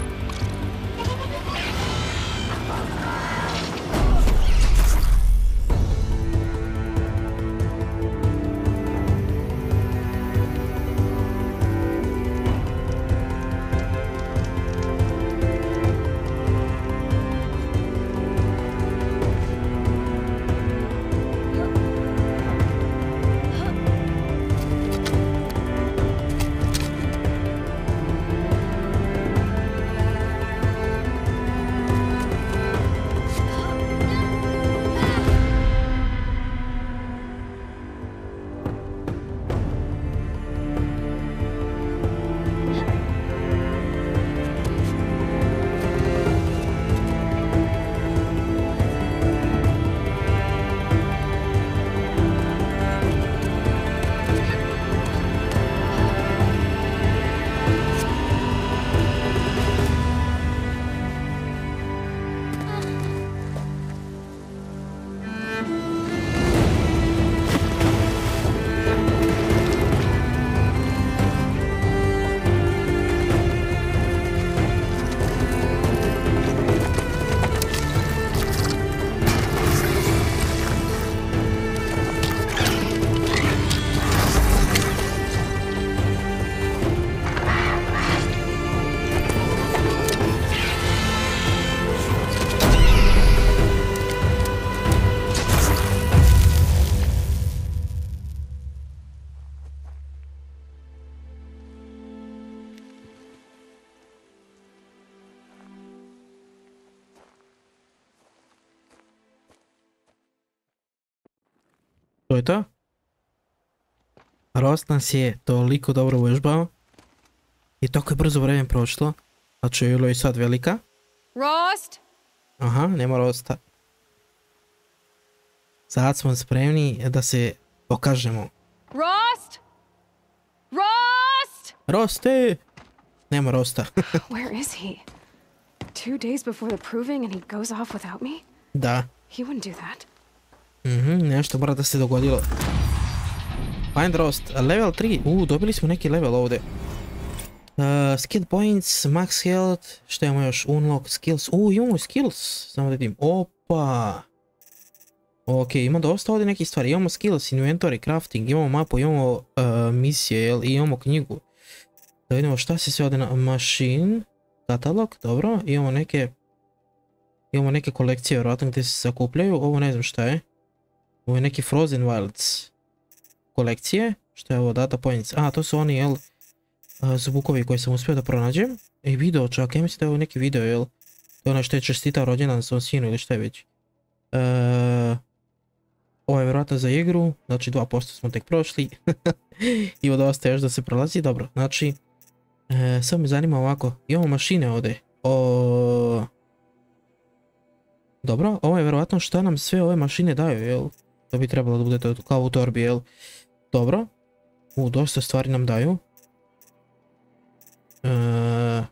To je to. Rost nas je toliko dobro uvežbao. I tako je brzo vreme prošlo. Znači, Ilo je sad velika. Rost! Aha, nema Rosta. Sad smo spremni da se pokažemo. Rost! Rost! Roste! Nema Rosta. Where is he? Two days before the proving and he goes off without me? Da. He wouldn't do that. Mhm, nešto mora da se dogodilo. Find Rost, level tri. U, dobili smo neki level ovdje. Uh, skill points, max health, što imamo još? Unlock skills. U, imamo skills. Samo da vidim. Opa. Ok, ima dosta ovdje nekih stvari. Imamo skills, inventory, crafting, imamo mapu, imamo uh, misije, jel? I imamo knjigu. Da vidimo šta se sve ovdje na machine. Katalog, dobro. Imamo neke... Imamo neke kolekcije, vjerojatno gdje se sakupljaju. Ovo ne znam šta je. Ovo je neki Frozen Wilds kolekcije. Što je ovo? Data points. A, to su oni, jel? Zvukovi koji sam uspio da pronađem. I video čak, ja mislim da je ovo neki video, jel? To je ono što je čestitao rođendan svom sinu ili šta je već. Uh, ovo je vjerojatno za igru, znači dva posto smo tek prošli. I dosta još da se prolazi, dobro. Znači, uh, sad me zanima ovako, imamo mašine ovdje. O... Dobro, ovo je vjerojatno šta nam sve ove mašine daju, jel? To bi trebalo da bude to kao u torbi, jel? Dobro. U, dosta stvari nam daju. Uh,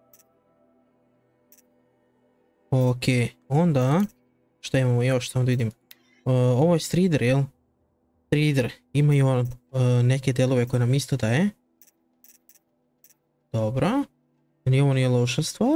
ok, onda šta imamo još, samo da vidim. Uh, ovo je Strider, jel? Strider, imaju uh, neke delove koje nam isto daje. Dobro. Nije ovo nije loša stvar.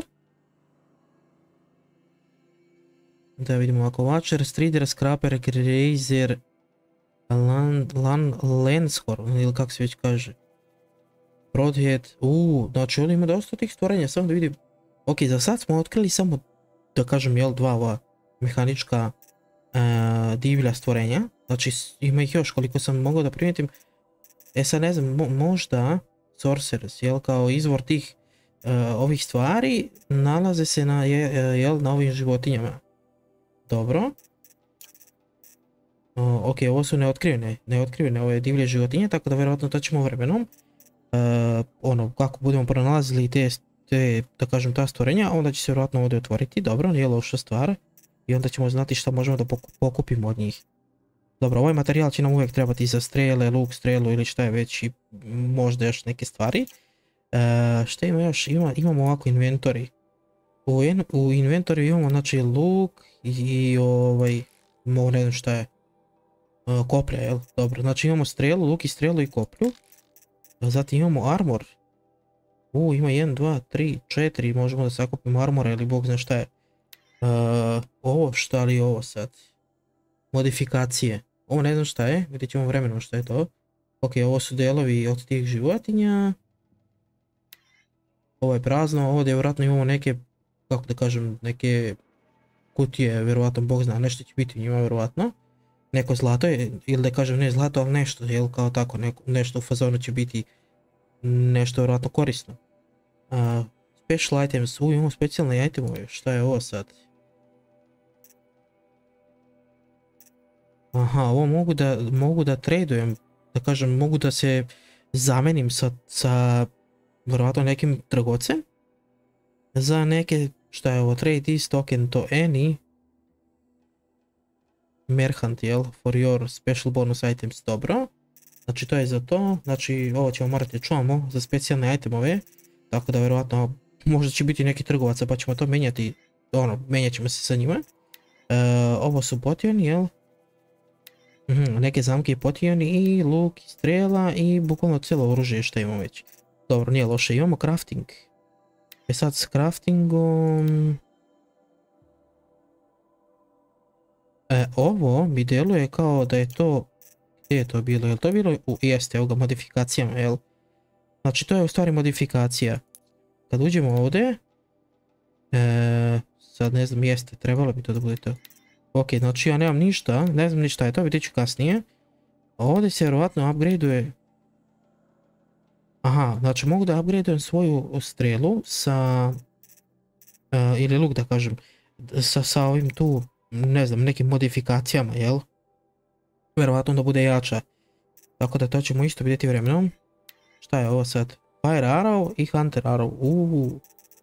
Da vidimo ovako. Watcher, Strider, Scraper, Grazer, Lan, Lan, Lenshorn, ili kako se već kaže. Broadhead, uuu, znači ovdje ima dosta tih stvorenja, samo da vidim. Ok, za sad smo otkrili samo, da kažem, jel, dva ova mehanička uh, divlja stvorenja. Znači ima ih još koliko sam mogao da primijetim. E sad ne znam, mo možda Sorcerers, jel, kao izvor tih uh, ovih stvari nalaze se na, jel, na ovim životinjama. Dobro. Uh, ok, ovo su neotkrivene, neotkrivene ove divlje životinje, tako da vjerojatno to ćemo vremenom. Uh, ono, kako budemo pronalazili te, te, da kažem, ta stvorenja, onda će se vjerojatno ovdje otvoriti, dobro, nije loša stvar. I onda ćemo znati šta možemo da pokupimo od njih. Dobro, ovaj materijal će nam uvijek trebati za strele, luk, strelu ili šta je već i možda još neke stvari. Uh, šta ima još? Ima, imamo ovako inventori. U, in, u inventoriju imamo, znači, luk i, i ovaj, ne znam šta je, uh, koplja, jel? Dobro, znači imamo strelu, luk i strelu i koplju. Zatim imamo armor. U, ima jedan, dva, tri, četiri, možemo da sakupimo armora ili bog zna šta je. Uh, ovo, šta li je ovo sad? Modifikacije. Ovo ne znam šta je, vidjet ćemo vremenom šta je to. Ok, ovo su delovi od tih životinja. Ovo je prazno, ovdje vjerojatno imamo neke, kako da kažem, neke kutije, vjerojatno bog zna, nešto će biti u njima vjerojatno. Neko zlato je, ili da kažem ne zlato, ali nešto, jel, kao tako, neko, nešto u fazonu će biti nešto vjerojatno korisno. Uh, special items, u, imamo specijalne itemove, šta je ovo sad? Aha, ovo mogu da, mogu da tradujem, da kažem, mogu da se zamenim sa, sa vjerojatno nekim trgovcem za neke, šta je ovo, trade this token to any merchant, jel, for your special bonus items, dobro. Znači to je za to, znači ovo ćemo morati čuvamo za specijalne itemove, tako da vjerojatno možda će biti neki trgovaca pa ćemo to menjati, ono, menjat ćemo se sa njima. Uh, ovo su potioni, jel? Mhm, neke zamke i potioni i luk i strela i bukvalno cijelo oružje što imamo već. Dobro, nije loše, imamo crafting. E sad s craftingom... E, ovo mi djeluje kao da je to... Gdje je to bilo? Je li to bilo? U, jeste, evo ga, modifikacijama, jel? Znači to je u stvari modifikacija. Kad uđemo ovdje... E, sad ne znam, jeste, trebalo bi to da bude to. Ok, znači ja nemam ništa, ne znam ništa je to, vidjet ću kasnije. Ovdje se vjerovatno upgradeuje... Aha, znači mogu da upgradeujem svoju strelu sa... Uh, ili luk da kažem, sa, sa ovim tu, ne znam, nekim modifikacijama, jel? vjerovatno da bude jača. Tako da to ćemo isto vidjeti vremenom. Šta je ovo sad? Fire Arrow i Hunter Arrow. Uuu.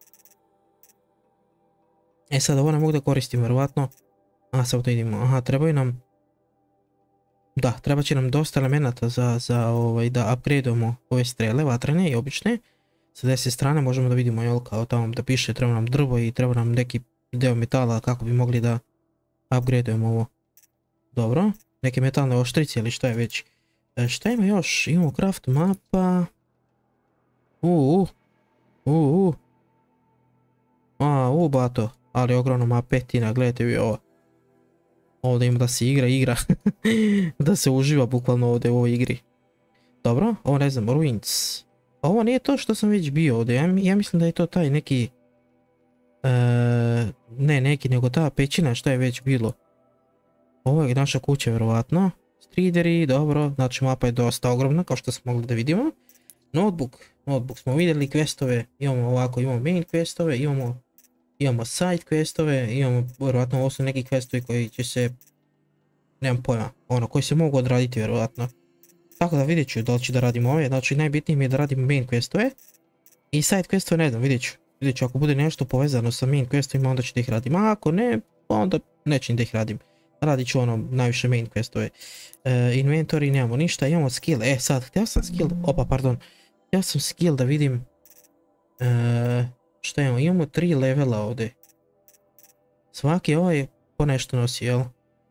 E sad ovo ne mogu da koristim vjerovatno. A sad to idemo. Aha, trebaju nam... Da, treba će nam dosta elemenata za, za ovaj, da upgradeujemo ove strele, vatrene i obične. Sa deset strane možemo da vidimo, jel, kao tamo da piše treba nam drvo i treba nam neki deo metala kako bi mogli da upgradeujemo ovo. Dobro, neke metalne oštrice ili šta je već. E, šta ima još? Imamo craft mapa. Uuu. Uuu. A, u bato. Ali ogromno mapa petina, gledajte vi ovo. Ovdje ima da se igra, igra. Da se uživa bukvalno ovdje u ovoj igri. Dobro, ovo ne znam, Ruins. Ovo nije to što sam već bio ovdje, ja, ja mislim da je to taj neki... E, ne neki, nego ta pećina što je već bilo. Ovo je naša kuća vjerovatno. Strideri, dobro, znači mapa je dosta ogromna kao što smo mogli da vidimo. Notebook, notebook smo vidjeli, questove, imamo ovako, imamo main questove, imamo, imamo side questove, imamo vjerovatno ovo su neki questovi koji će se, nemam pojma, ono, koji se mogu odraditi vjerovatno. Tako da vidjet ću da li ću da radim ove, znači najbitnije mi je da radim main questove i side questove ne znam, vidjet ću. Vidjet ću ako bude nešto povezano sa main questovima onda ću da ih radim, a ako ne, onda nećem da ih radim. Radit ću ono najviše main questove. Uh, inventory nemamo ništa, imamo skill, e sad, htio sam skill, opa pardon, htio sam skill da vidim uh, šta imamo, imamo tri levela ovdje. Svaki ovaj po nešto nosi, jel?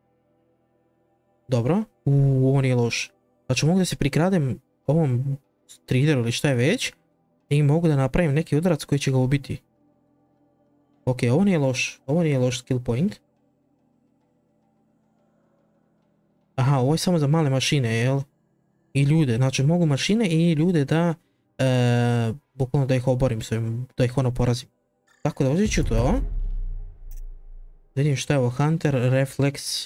Dobro, uuu, ovo nije loš. Znači mogu da se prikradem ovom strideru ili šta je već i mogu da napravim neki udarac koji će ga ubiti. Ok, ovo nije loš, ovo nije loš skill point. Aha, ovo je samo za male mašine, jel? I ljude, znači mogu mašine i ljude da, e, bukvalno da ih oborim svojim, da ih ono porazim. Tako da uzet ću to. Da vidim šta je ovo, Hunter, Reflex.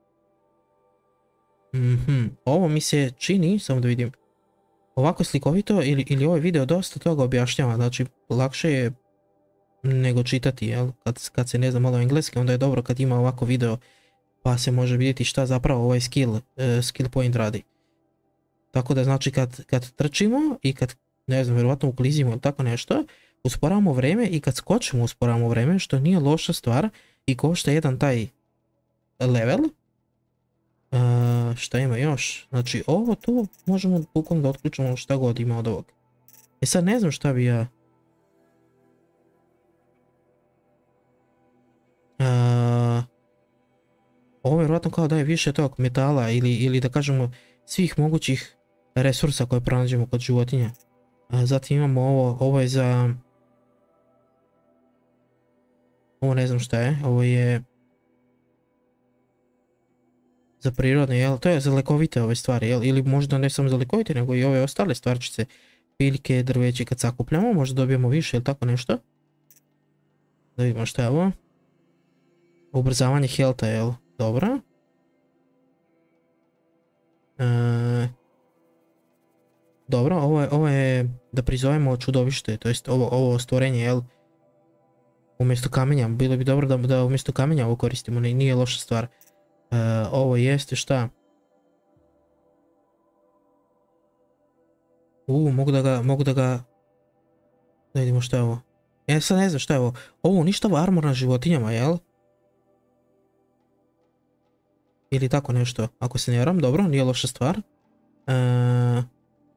Mhm, ovo mi se čini, samo da vidim, ovako slikovito ili, ili ovaj video dosta toga objašnjava, znači lakše je nego čitati, jel? Kad, kad se ne zna malo engleski, onda je dobro kad ima ovako video pa se može vidjeti šta zapravo ovaj skill, uh, skill point radi. Tako da znači kad, kad trčimo i kad, ne znam, vjerovatno uklizimo ili tako nešto, usporavamo vreme i kad skočimo usporavamo vreme, što nije loša stvar i košta jedan taj level. Uh, šta ima još? Znači ovo tu možemo bukvalno da otključamo šta god ima od ovog. E sad ne znam šta bi ja... Uh, ovo vjerojatno kao daje više tog metala ili, ili da kažemo svih mogućih resursa koje pronađemo kod životinja. Uh, zatim imamo ovo, ovo je za... Ovo ne znam šta je, ovo je... Za prirodne, jel? To je za lekovite ove stvari, jel? Ili možda ne samo za lekovite, nego i ove ostale stvarčice. Biljke, drveće, kad sakupljamo, možda dobijemo više ili tako nešto. Da vidimo šta je ovo. Ubrzavanje healtha, jel? Dobro. E... Dobro, ovo je, ovo je da prizovemo čudovište, to jest ovo, ovo stvorenje, jel? Umjesto kamenja, bilo bi dobro da, da umjesto kamenja ovo koristimo, nije loša stvar. Uh, ovo jeste šta? U, mogu da ga, mogu da ga... Da vidimo šta je ovo. Ja sad ne znam šta je ovo. Ovo uništava armor na životinjama, jel? Ili tako nešto, ako se ne varam, dobro, nije loša stvar. Uh,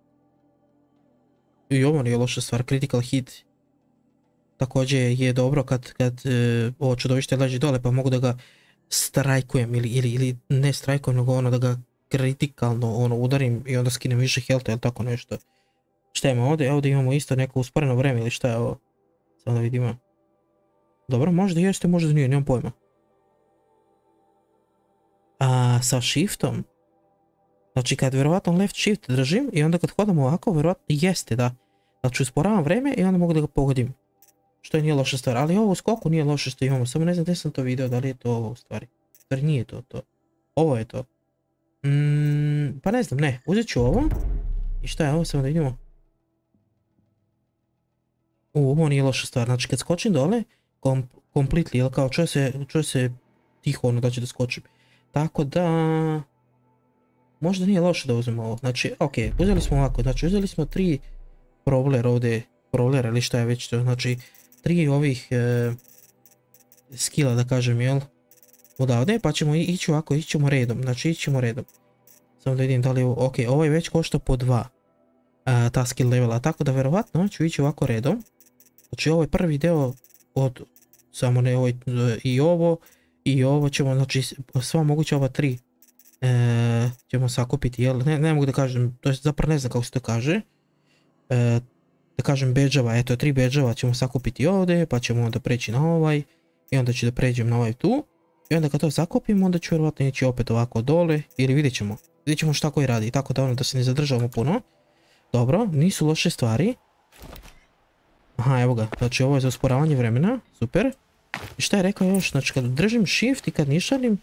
I ovo nije loša stvar, critical hit. Također je dobro kad, kad uh, ovo čudovište leži dole pa mogu da ga strajkujem ili, ili, ili ne strajkujem nego ono da ga kritikalno ono udarim i onda skinem više healtha ili tako nešto. Šta imamo ovdje? Ovdje imamo isto neko usporeno vreme ili šta je ovo? Samo da vidimo. Dobro, možda jeste, možda nije, nemam pojma. A sa shiftom? Znači kad vjerovatno left shift držim i onda kad hodam ovako vjerovatno jeste da. Znači usporavam vreme i onda mogu da ga pogodim. Što je nije loša stvar, ali ovo u skoku nije loše što imamo, samo ne znam gdje sam to video, da li je to ovo u stvari. Stvari nije to to. Ovo je to. Mm, pa ne znam, ne, uzet ću ovo. I šta je ovo, samo da vidimo. U, ovo nije loša stvar, znači kad skočim dole, kom, completely, jel kao čuje se, čuje se tiho ono da će da skočim. Tako da... možda nije loše da uzmemo ovo. Znači, ok, uzeli smo ovako, znači uzeli smo tri Prowler ovdje, Prowler ili šta je već to, znači tri ovih e, skilla da kažem, jel? Odavde, pa ćemo ići ovako, ići ćemo redom, znači ići ćemo redom. Samo da vidim da li je ovo, ok, ovo je već košta po dva a, ta skill levela, tako da verovatno ću ići ovako redom. Znači ovo je prvi deo od, samo ne ovaj, i ovo, i ovo ćemo, znači sva moguća ova tri e, ćemo sakupiti, jel? Ne, ne mogu da kažem, to je zapravo ne znam kako se to kaže. E, da kažem bedžava, eto tri bedžava ćemo sakupiti ovdje, pa ćemo onda preći na ovaj, i onda ću da pređem na ovaj tu. I onda kad to zakupim, onda ću vjerovatno ići opet ovako dole, ili vidjet ćemo. Vidjet ćemo šta koji radi, tako da ono da se ne zadržavamo puno. Dobro, nisu loše stvari. Aha, evo ga, znači ovo je za usporavanje vremena, super. I šta je rekao još, znači kad držim shift i kad nišalim...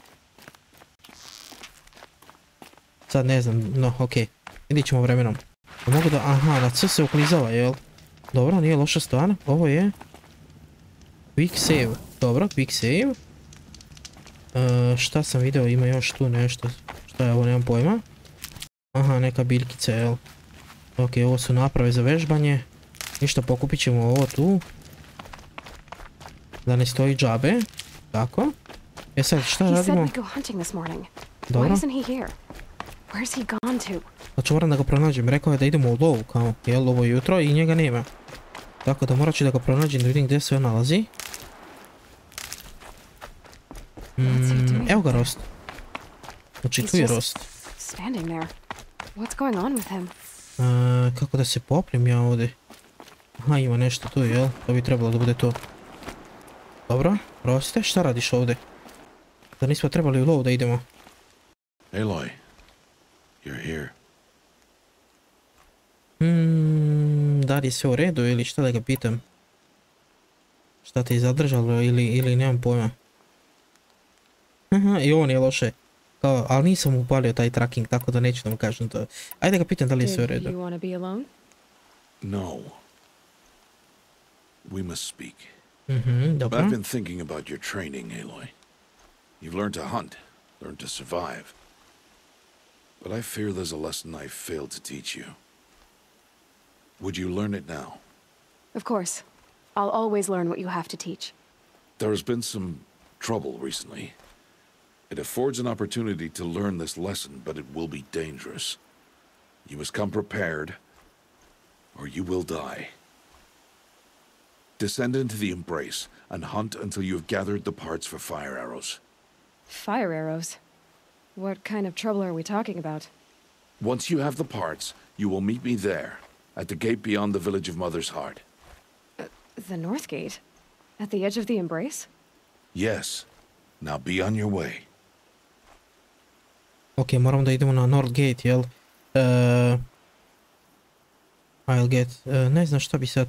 Sad ne znam, no okej, vidjet ćemo vremenom. Mogu da, aha, na C se uklizava, jel? Dobro, nije loša stvar, ovo je... Quick save, dobro, quick save. Uh, šta sam vidio, ima još tu nešto, šta je ovo, nemam pojma. Aha, neka biljkica, jel? Ok, ovo su naprave za vežbanje. Ništa, pokupit ćemo ovo tu. Da ne stoji džabe. Tako. E sad, šta radimo? Dobro. Znači moram da ga pronađem, rekao je da idemo u lov, kao, jel, ovo jutro i njega nema. Tako da morat ću da ga pronađem, da vidim gdje se on nalazi. Mm, evo ga Rost. Znači tu je Rost. Uh, kako da se popnem ja ovdje? Aha, ima nešto tu, jel? To bi trebalo da bude to. Dobro, Roste, šta radiš ovdje? Da nismo trebali u lov da idemo. Aloy, you're here. Hmm, da li je sve u redu ili šta da ga pitam? Šta te je zadržalo ili, ili nemam pojma. Aha, i ovo nije loše. Kao, ali nisam upalio taj tracking, tako da neću da mu kažem to. Ajde ga pitam da li je sve u redu. No. We must speak. Mm-hmm, dobro. I've been thinking about your training, Aloy. You've learned to hunt, learned to survive. But I fear there's a lesson I failed to teach you. Would you learn it now? Of course. I'll always learn what you have to teach. There has been some trouble recently. It affords an opportunity to learn this lesson, but it will be dangerous. You must come prepared, or you will die. Descend into the Embrace and hunt until you have gathered the parts for fire arrows. Fire arrows? What kind of trouble are we talking about? Once you have the parts, you will meet me there, at the gate beyond the village of Mother's Heart. Uh, the North Gate? At the edge of the Embrace? Yes. Now be on your way. Ok, moramo da idemo na North Gate, jel? Uh, I'll get... Uh, ne znam šta bi sad...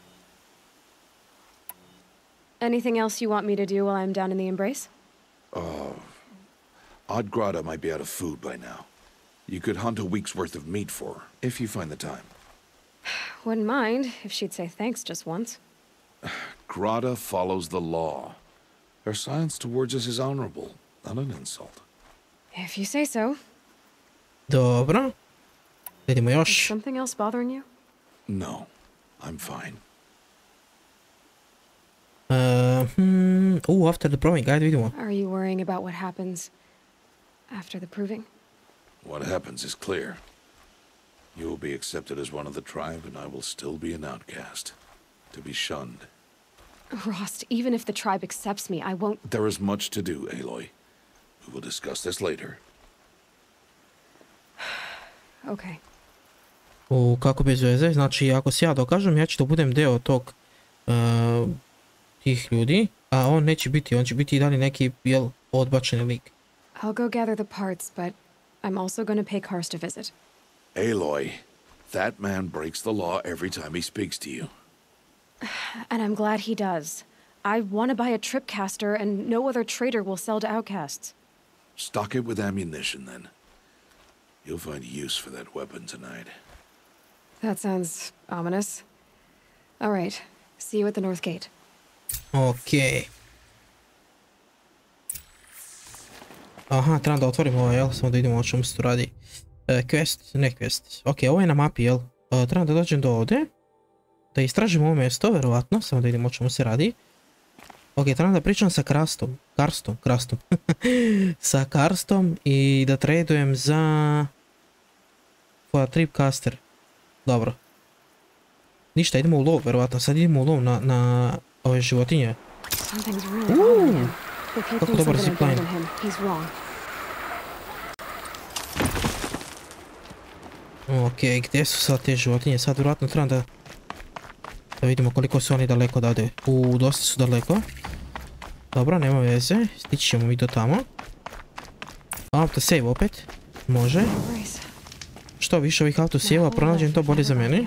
Anything else you want me to do while I'm down in the Embrace? Uh, Odd Grata might be out of food by now. You could hunt a week's worth of meat for her, if you find the time. Wouldn't mind, if she'd say thanks just once. Grata follows the law. Her silence towards us is honorable, not an insult. If you say so. Dobro. Idemo još. Is something else bothering you? No, I'm fine. Uh, hmm, oh, after the proving, ajde vidimo. Are you worrying about what happens after the proving? What happens is clear. You will be accepted as one of the tribe, and I will still be an outcast, to be shunned. Rost, even if the tribe accepts me, I won't... There is much to do, Aloy. We will discuss this later. Okay. U, kako bez veze, znači ako se ja dokažem, ja ću da budem deo tog uh, tih ljudi, a on neće biti, on će biti i dalje neki, jel, odbačeni lik. I'll go gather the parts, but I'm also going to pay Karst a visit. Aloy, that man breaks the law every time he speaks to you. And I'm glad he does. I want to buy a tripcaster, and no other trader will sell to outcasts. Stock it with ammunition, then. You'll find use for that weapon tonight. That sounds ominous. All right. See you at the North Gate. Okay. Aha, trebam da otvorimo ovo, jel? Samo da vidimo o čemu se tu radi. E, quest, ne quest. Ok, ovo je na mapi, jel? E, trebam da dođem do ovdje. Da istražim ovo mjesto, verovatno. Samo da vidimo o čemu se radi. Ok, trebam da pričam sa Krastom. Karstom, Krastom. Sa Karstom i da tradujem za... For tripcaster. Dobro. Ništa, idemo u lov, verovatno. Sad idemo u lov na, na ove životinje. Uuu! Kako dobar zipline. Ok, gdje su sad te životinje? Sad vjerojatno trebam da... Da vidimo koliko su oni daleko odavde. Uuu, dosta su daleko. Dobro, nema veze. Stići ćemo mi do tamo. Auto save opet. Može. Što više ovih auto save-a pronađem, to bolje za mene.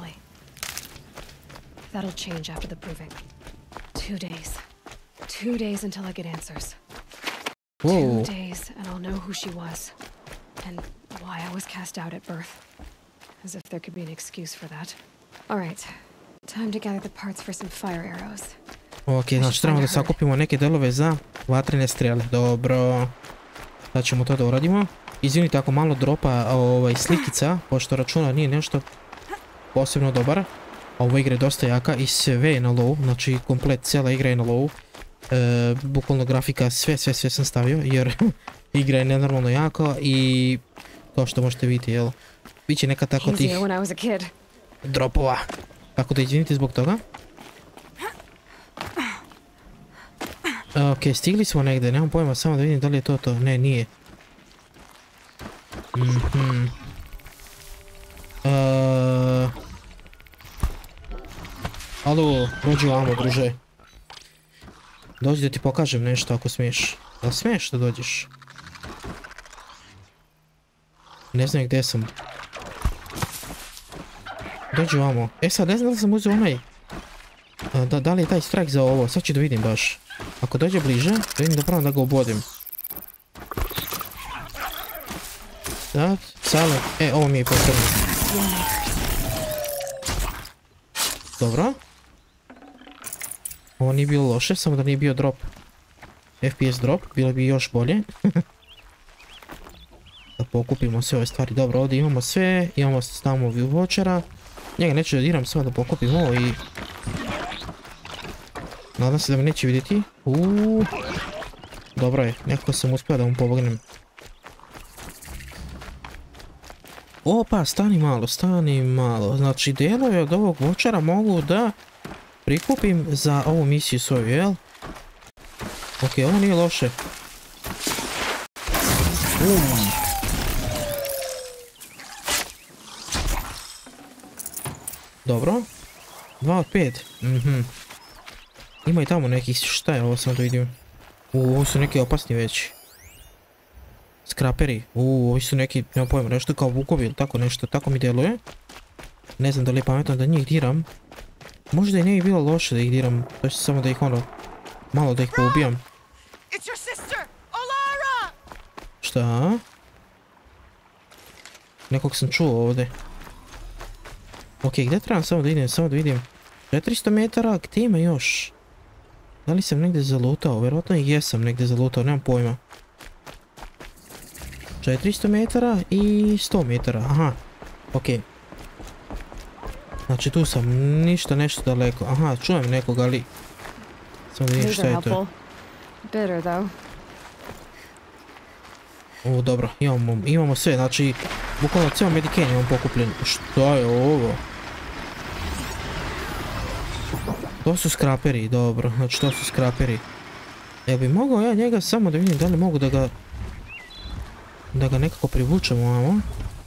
That'll change after the proving. Two days. Two days until I get answers. Whoa. Two days and I'll know who she was. And why I was cast out at birth. As if there could be an excuse for that. Alright. Time to gather the parts for some fire arrows. Ok, znači trebamo da sakupimo neke delove za vatrene strele. Dobro. Sad ćemo to da uradimo. Izvinite ako malo dropa ovaj, slikica, pošto računar nije nešto posebno dobar. Ova igra je dosta jaka i sve je na low, znači komplet cijela igra je na low. E, bukvalno grafika, sve, sve, sve sam stavio jer igra je nenormalno jaka i kao što možete vidjeti, jel, bit će neka tako tih dropova. Tako da izvinite zbog toga. Ok, stigli smo negdje, nemam pojma, samo da vidim da li je to to. Ne, nije. Mhm. Uh, alo, dođi ovamo, druže. Dođi da ti pokažem nešto ako smiješ. Da smiješ da dođeš? Ne znam gdje sam. Dođi ovamo. E sad, ne znam da li sam uzeo onaj... Da, da li je taj strike za ovo? Sad ću da vidim baš. Ako dođe bliže, da vidim da pravim da ga obodim. Sad, silent. E, ovo mi je potrebno. Dobro. Ovo nije bilo loše, samo da nije bio drop. F P S drop, bilo bi još bolje. Da pokupimo sve ove stvari. Dobro, ovdje imamo sve, imamo tamo Watchera. Njega neću da diram, samo da pokupim ovo i... Nadam se da me neće vidjeti. Uuuu. Dobro je, nekako sam uspio da mu pomognem. Opa, stani malo, stani malo. Znači, delove od ovog Watchera mogu da prikupim za ovu misiju svoju, jel? Ok, ovo nije loše. Um. Dobro. Dva od pet. Mhm. Ima i tamo nekih, šta je ovo, sam da vidim. Uuu, ovo su neki opasni već. Skraperi. Uuu, ovi su neki, nemam pojma, nešto kao vukovi ili tako nešto, tako mi djeluje. Ne znam da li je pametno da njih diram. Možda i ne bi bilo loše da ih diram, to je samo da ih ono, malo da ih poubijam. Šta? Nekog sam čuo ovdje. Ok, gdje trebam samo da idem, samo da vidim. četiristo metara, gdje ima još? Da li sam negdje zalutao? Vjerojatno i jesam negdje zalutao, nemam pojma. četiristo metara i sto metara, aha. Ok. Znači tu sam, ništa nešto daleko. Aha, čujem nekog, ali... Samo da vidim šta je to. O, dobro, imamo, imamo sve, znači... Bukvalno cijel mediken imam pokupljen. Šta je ovo? To su skraperi, dobro, znači to su skraperi. Jel bi mogao ja njega samo da vidim da li mogu da ga... Da ga nekako privučemo ovamo.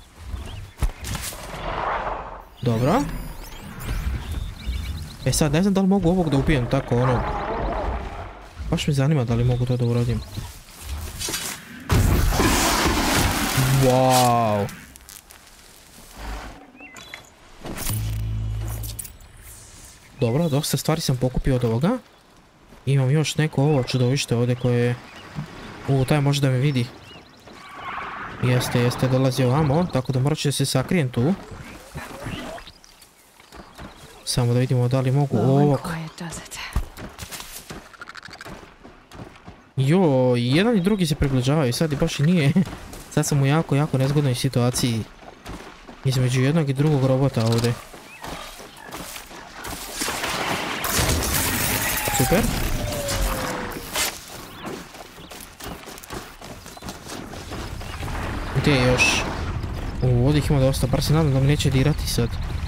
Dobro. E sad, ne znam da li mogu ovog da ubijem tako, ono... Baš mi zanima da li mogu to da uradim. Wow. Dobro, dosta stvari sam pokupio od ovoga. Imam još neko ovo čudovište ovdje koje... U, taj može da me vidi. Jeste, jeste, dolazi ovamo, tako da morat ću da se sakrijem tu. Samo da vidimo da li mogu ovog... Jo, jedan i drugi se približavaju, sad i baš i nije Sad sam u jako, jako nezgodnoj situaciji između jednog i drugog robota ovdje. Super. Gdje je još? U, ovdje ih ima dosta, bar se nadam da mi neće dirati sad.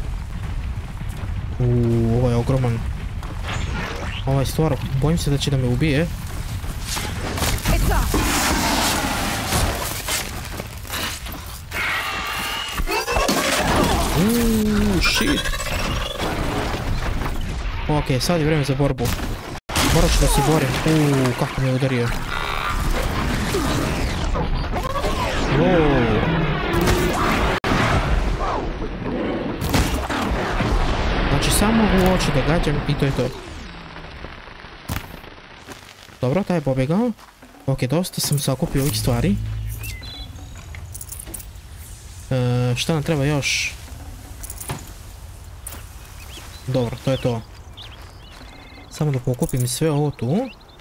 U, ovo je ogroman. Ovaj stvar, bojim se da će da me ubije. Uuuu, shit. Ok, sad je vrijeme za borbu. Morat ću da se borim. Uuuu, kako me je udario. Wow. Znači samo u oči da gađam i to je to. Dobro, taj je pobjegao. Ok, dosta sam sakupio ovih stvari. E, šta nam treba još? Dobro, to je to. Samo da pokupim sve ovo tu.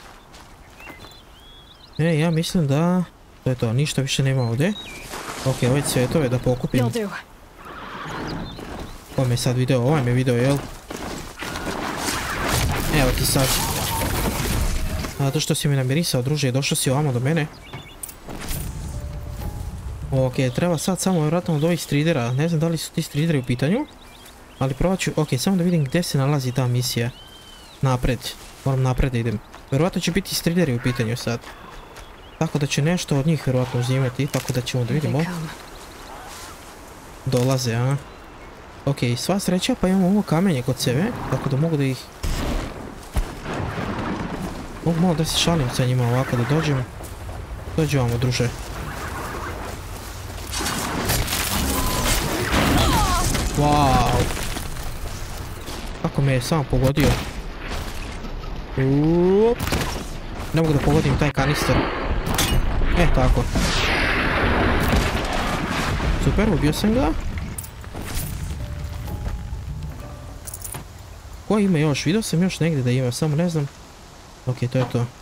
E, ja mislim da... To je to, ništa više nema ovdje. Ok, ove cvjetove da pokupim. Ovo me sad video, ovaj me video, jel? Evo ti sad. Zato što si mi namirisao, druže, došao si ovamo do mene. Ok, treba sad samo vjerojatno od ovih stridera. Ne znam da li su ti strideri u pitanju. Ali probat ću, ok, samo da vidim gdje se nalazi ta misija. Napred, moram napred da idem. Vjerojatno će biti strideri u pitanju sad. Tako da će nešto od njih vjerojatno uzimati, tako da ćemo da vidimo. Dolaze, a? Ok, sva sreća, pa imamo ovo kamenje kod sebe, tako da mogu da ih... Mogu malo da se šalim sa njima ovako da dođem. Dođi vamo, druže. Wow! Kako me je sam pogodio. Uuuup. Ne mogu da pogodim taj kanister. E, tako. Super, ubio sam ga. Ko ima još? Vidio sam još negdje da ima, samo ne znam. Ok, to je to.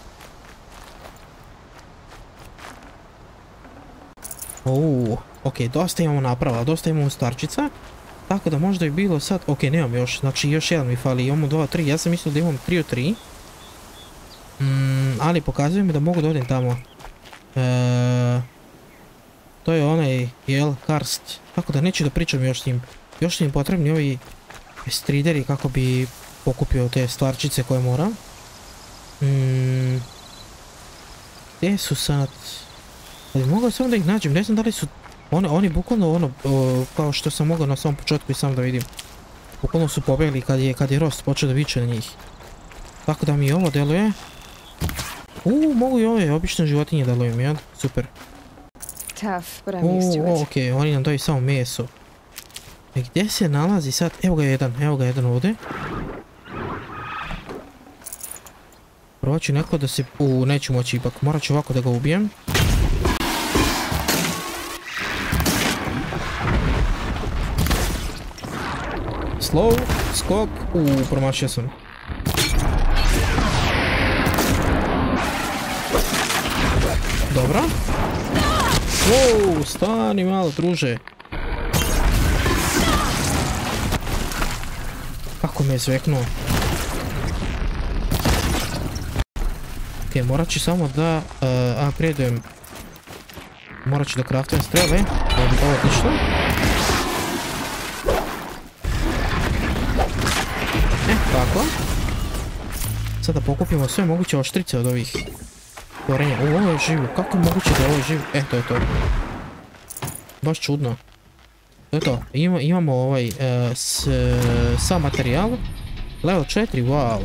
Uuu, ok, dosta imamo naprava, dosta imamo starčica. Tako da možda je bilo sad, ok, nemam još, znači još jedan mi fali, imamo dva od tri, ja sam mislio da imam tri od tri. Mm, ali pokazuje mi da mogu da odem tamo. E, to je onaj, jel, karst. Tako da neću da pričam još s njim. Još su mi potrebni ovi strideri kako bi pokupio te stvarčice koje moram. Mm, gdje su sad? Ali mogao samo da ih nađem, ne znam da li su... Oni, oni bukvalno ono, o, kao što sam mogao na samom početku i sam da vidim. Bukvalno su pobjegli kad je, kad je Rost počeo da viče na njih. Tako da mi ovo deluje. Uuu, mogu i ove obične životinje da lovim, jel? Super. Uuu, ok, oni nam daju samo meso. E, gdje se nalazi sad? Evo ga jedan, evo ga jedan ovdje. Probat ću neko da se... Uuu, neću moći ipak, morat ću ovako da ga ubijem. Slow, skok, uuu, promašio sam. Dobro. Wow, stani malo, druže. Kako me je zveknuo. Ok, morat ću samo da uh, upgradeujem. Morat ću da craftujem strele. Ovo odlično. E, tako. Sada pokupimo sve moguće oštrice od ovih stvorenja. O, ovo je živo. Kako je moguće da je ovo živo? E, to je to. Baš čudno. To je to. Ima, imamo ovaj uh, s, sam materijal. Level četiri, wow.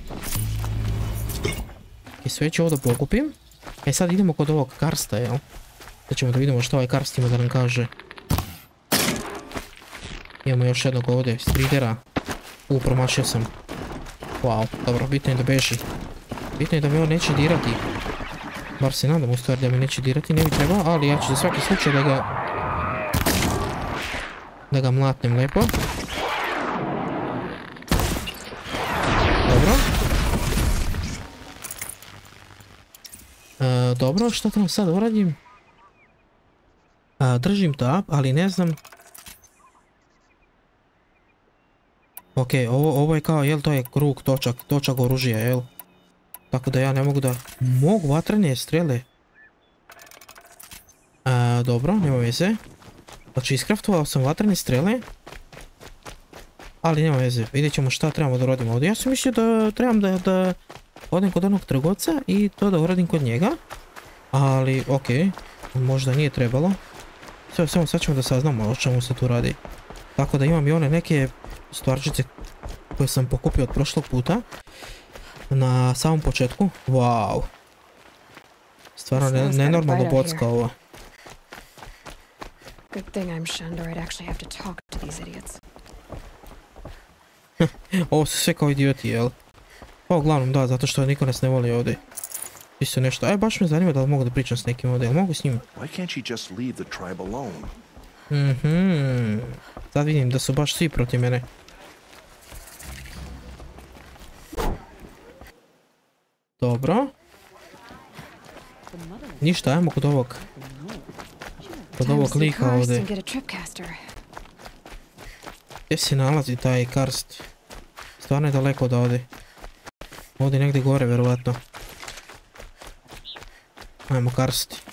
I sve ću ovo da pokupim. E, sad idemo kod ovog karsta, jel? Sad ćemo da vidimo što ovaj karst ima da nam kaže. Imamo još jednog ovdje, stridera. U, promašio sam. Wow, dobro, bitno je da beži. Bitno je da me on neće dirati. Bar se nadam u stvari da me neće dirati, ne bi trebao, ali ja ću za svaki slučaj da ga... Da ga mlatnem lepo. Dobro. E, dobro, što tamo sad uradim? A, držim tab, ali ne znam... Ok, ovo, ovo je kao, jel to je krug, točak, točak oružja, jel? Tako da ja ne mogu da... Mogu vatrene strele. A, dobro, nema veze. Znači iskraftovao sam vatrene strele. Ali nema veze, vidjet ćemo šta trebamo da uradimo ovdje. Ja sam mislio da trebam da, da odem kod onog trgovca i to da uradim kod njega. Ali, ok, možda nije trebalo. Sve, samo sad ćemo da saznamo o čemu se tu radi. Tako da imam i one neke stvarčice koje sam pokupio od prošlog puta. Na samom početku. Wow. Stvarno ne, nenormalno bocka ovo. Good thing I'm Shandor. I'd actually have to talk to these idiots. Ovo su sve kao idioti, jel? Pa uglavnom da, zato što niko nas ne voli ovdje. Isto nešto. Aj, baš me zanima da li mogu da pričam s nekim ovdje, jel mogu s njim? Why can't she just leave the tribe alone? Mhm. Sad vidim da su baš svi protiv mene. Dobro. Ništa, ajmo kod ovog. Kod ovog lika ovdje. Gdje se nalazi taj karst? Stvarno je daleko od ovdje. Ovdje negdje gore, vjerovatno. Ajmo karst.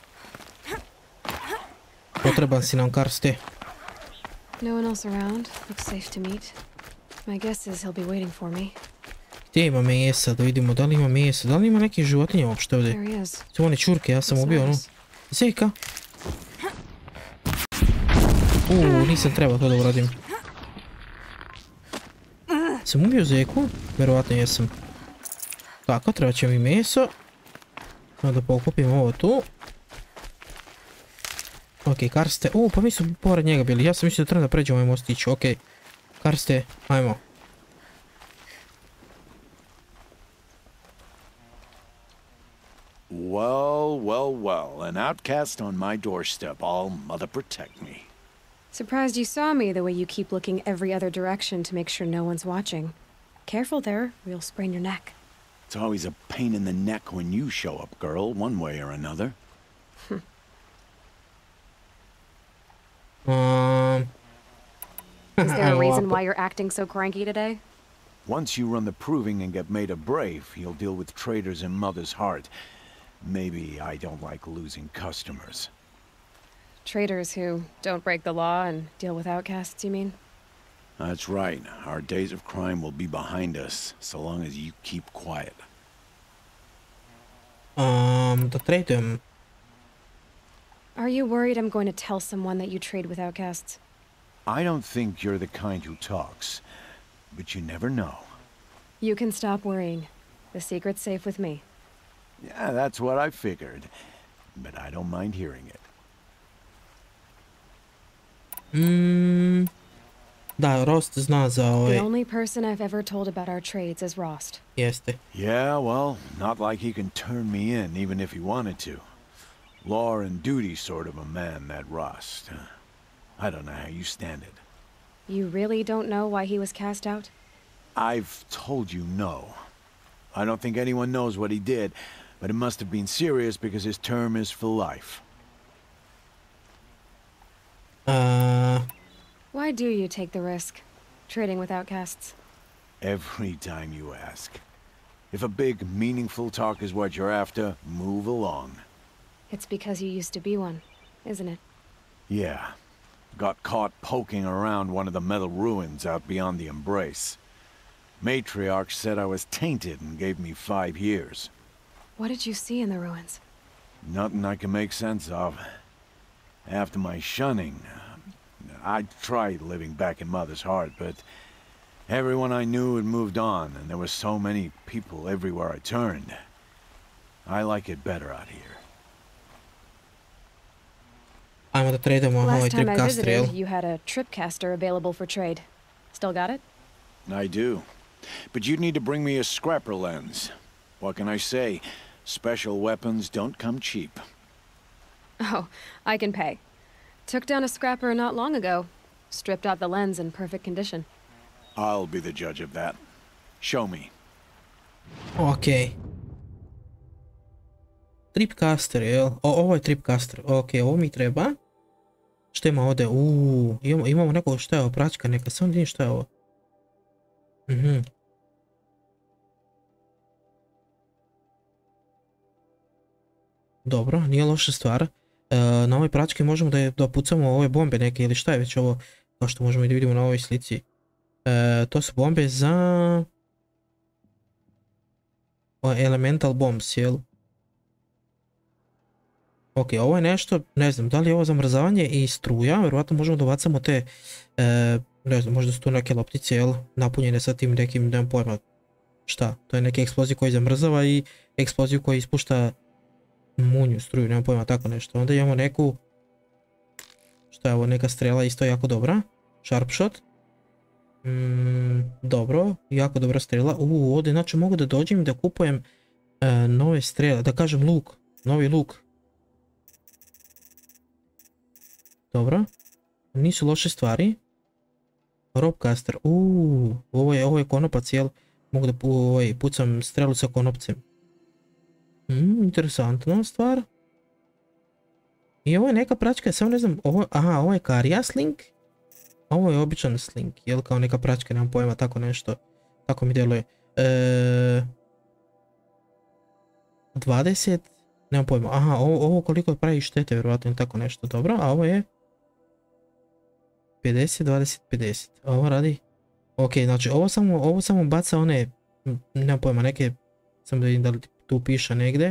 Potreban si nam karste. No one else around. Looks safe to meet. My guess is he'll be waiting for me. Gdje ima mesa? Da vidimo da li ima mesa. Da li ima neke životinje uopšte ovdje? Su one čurke, ja sam ubio onu. Zeka. Uuu, nisam trebao to da uradim. Sam ubio zeku? Vjerovatno jesam. Tako, treba će mi meso. Da pokupim ovo tu. Ok, karste. Uuu, pa mi su pored njega bili. Ja sam mislio da treba da pređemo ovaj mostić. Ok. Karste, ajmo. Well, well, well. An outcast on my doorstep. All mother protect me. Surprised you saw me the way you keep looking every other direction to make sure no one's watching. Careful there, or you'll sprain your neck. It's always a pain in the neck when you show up, girl, one way or another. um... Is there a reason why you're acting so cranky today? Once you run the proving and get made a brave, you'll deal with traitors in Mother's Heart. Maybe I don't like losing customers. Traitors who don't break the law and deal with outcasts, you mean? That's right. Our days of crime will be behind us, so long as you keep quiet. Um, the trade him. Are you worried I'm going to tell someone that you trade with outcasts? I don't think you're the kind who talks, but you never know. You can stop worrying. The secret's safe with me. Yeah, that's what I figured, but I don't mind hearing it. Hmm. Da, Rost zna za ovaj... The only person I've ever told about our trades is Rost. Jeste. Yeah, well, not like he can turn me in, even if he wanted to. Law and duty sort of a man, that Rost. I don't know how you stand it. You really don't know why he was cast out? I've told you no. I don't think anyone knows what he did, but it must have been serious because his term is for life. Uh... Why do you take the risk, trading with outcasts? Every time you ask. If a big, meaningful talk is what you're after, move along. It's because you used to be one, isn't it? Yeah. Got caught poking around one of the metal ruins out beyond the Embrace. Matriarch said I was tainted and gave me five years. What did you see in the ruins? Nothing I can make sense of. After my shunning, I tried living back in Mother's Heart, but everyone I knew had moved on, and there were so many people everywhere I turned. I like it better out here. Ajmo da trademo ovaj tripcaster. Last time I visited, jel? you had a tripcaster available for trade. Still got it? I do. But you'd need to bring me a scrapper lens. What can I say? Special weapons don't come cheap. Oh, I can pay. Took down a scrapper not long ago. Stripped out the lens in perfect condition. I'll be the judge of that. Show me. Ok. Tripcaster, jel? O, ovo je tripcaster. Ok, ovo mi treba. Što ima ovdje? Uuu, imamo, imamo neko, što je ovo, praćka neka, samo vidim što je ovo. Mhm. Dobro, nije loša stvar. E, na ovoj praćki možemo da, da pucamo ove bombe neke ili šta je već ovo, kao što možemo i da vidimo na ovoj slici. E, to su bombe za... O, elemental bombs, jel? Ok, ovo je nešto, ne znam, da li je ovo zamrzavanje i struja, vjerovatno možemo da bacamo te, e, ne znam, možda su tu neke loptice, jel, napunjene sa tim nekim, nemam pojma, šta, to je neki eksplozij koji zamrzava i eksploziju koji ispušta munju, struju, nemam pojma, tako nešto. Onda imamo neku, šta je ovo, neka strela isto jako dobra, sharp shot. Mm, dobro, jako dobra strela. Uuu, ovdje znači mogu da dođem i da kupujem e, nove strele, da kažem luk, novi luk. Dobro, nisu loše stvari. Robcaster, uuu, ovo je, ovo je konopac, jel? Mogu da pu, ovaj, pucam strelu sa konopcem. Mm, interesantna stvar. I ovo je neka praćka, samo ne znam, ovo, aha, ovo je Karija sling. Ovo je običan sling, jel, kao neka praćka, nemam pojma, tako nešto. Tako mi djeluje. E, dvadeset, nemam pojma, aha, ovo, ovo koliko pravi štete, vjerovatno, tako nešto, dobro, a ovo je pedeset, dvadeset, pedeset, a ovo radi, ok, znači ovo samo, ovo samo baca one, nemam pojma, neke, samo da vidim da li tu piše negdje.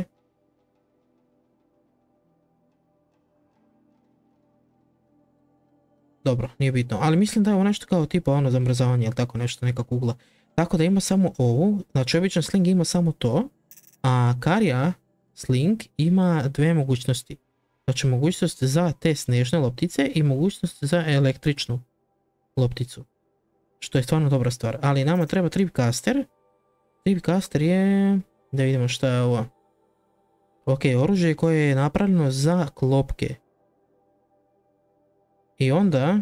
Dobro, nije bitno, ali mislim da je ovo nešto kao tipa ono zamrzavanje ili tako nešto, neka kugla. Tako da ima samo ovu, znači običan sling ima samo to, a Karija sling ima dve mogućnosti. Znači mogućnost za te snježne loptice i mogućnost za električnu lopticu. Što je stvarno dobra stvar, ali nama treba tripcaster. Tripcaster je, da vidimo šta je ovo. Ok, oružje koje je napravljeno za klopke. I onda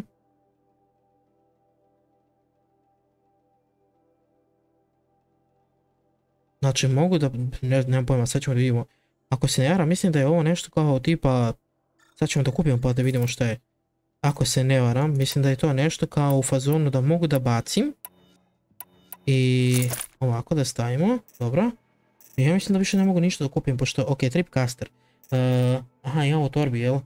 znači mogu da, ne znam pojma, sad ćemo da vidimo. Ako se ne varam, mislim da je ovo nešto kao tipa, sad ćemo da kupimo pa da vidimo šta je. Ako se ne varam, mislim da je to nešto kao u fazonu da mogu da bacim. I ovako da stavimo, dobro. I ja mislim da više ne mogu ništa da kupim, pošto, ok, tripcaster. Uh, aha, imamo u torbi, jel?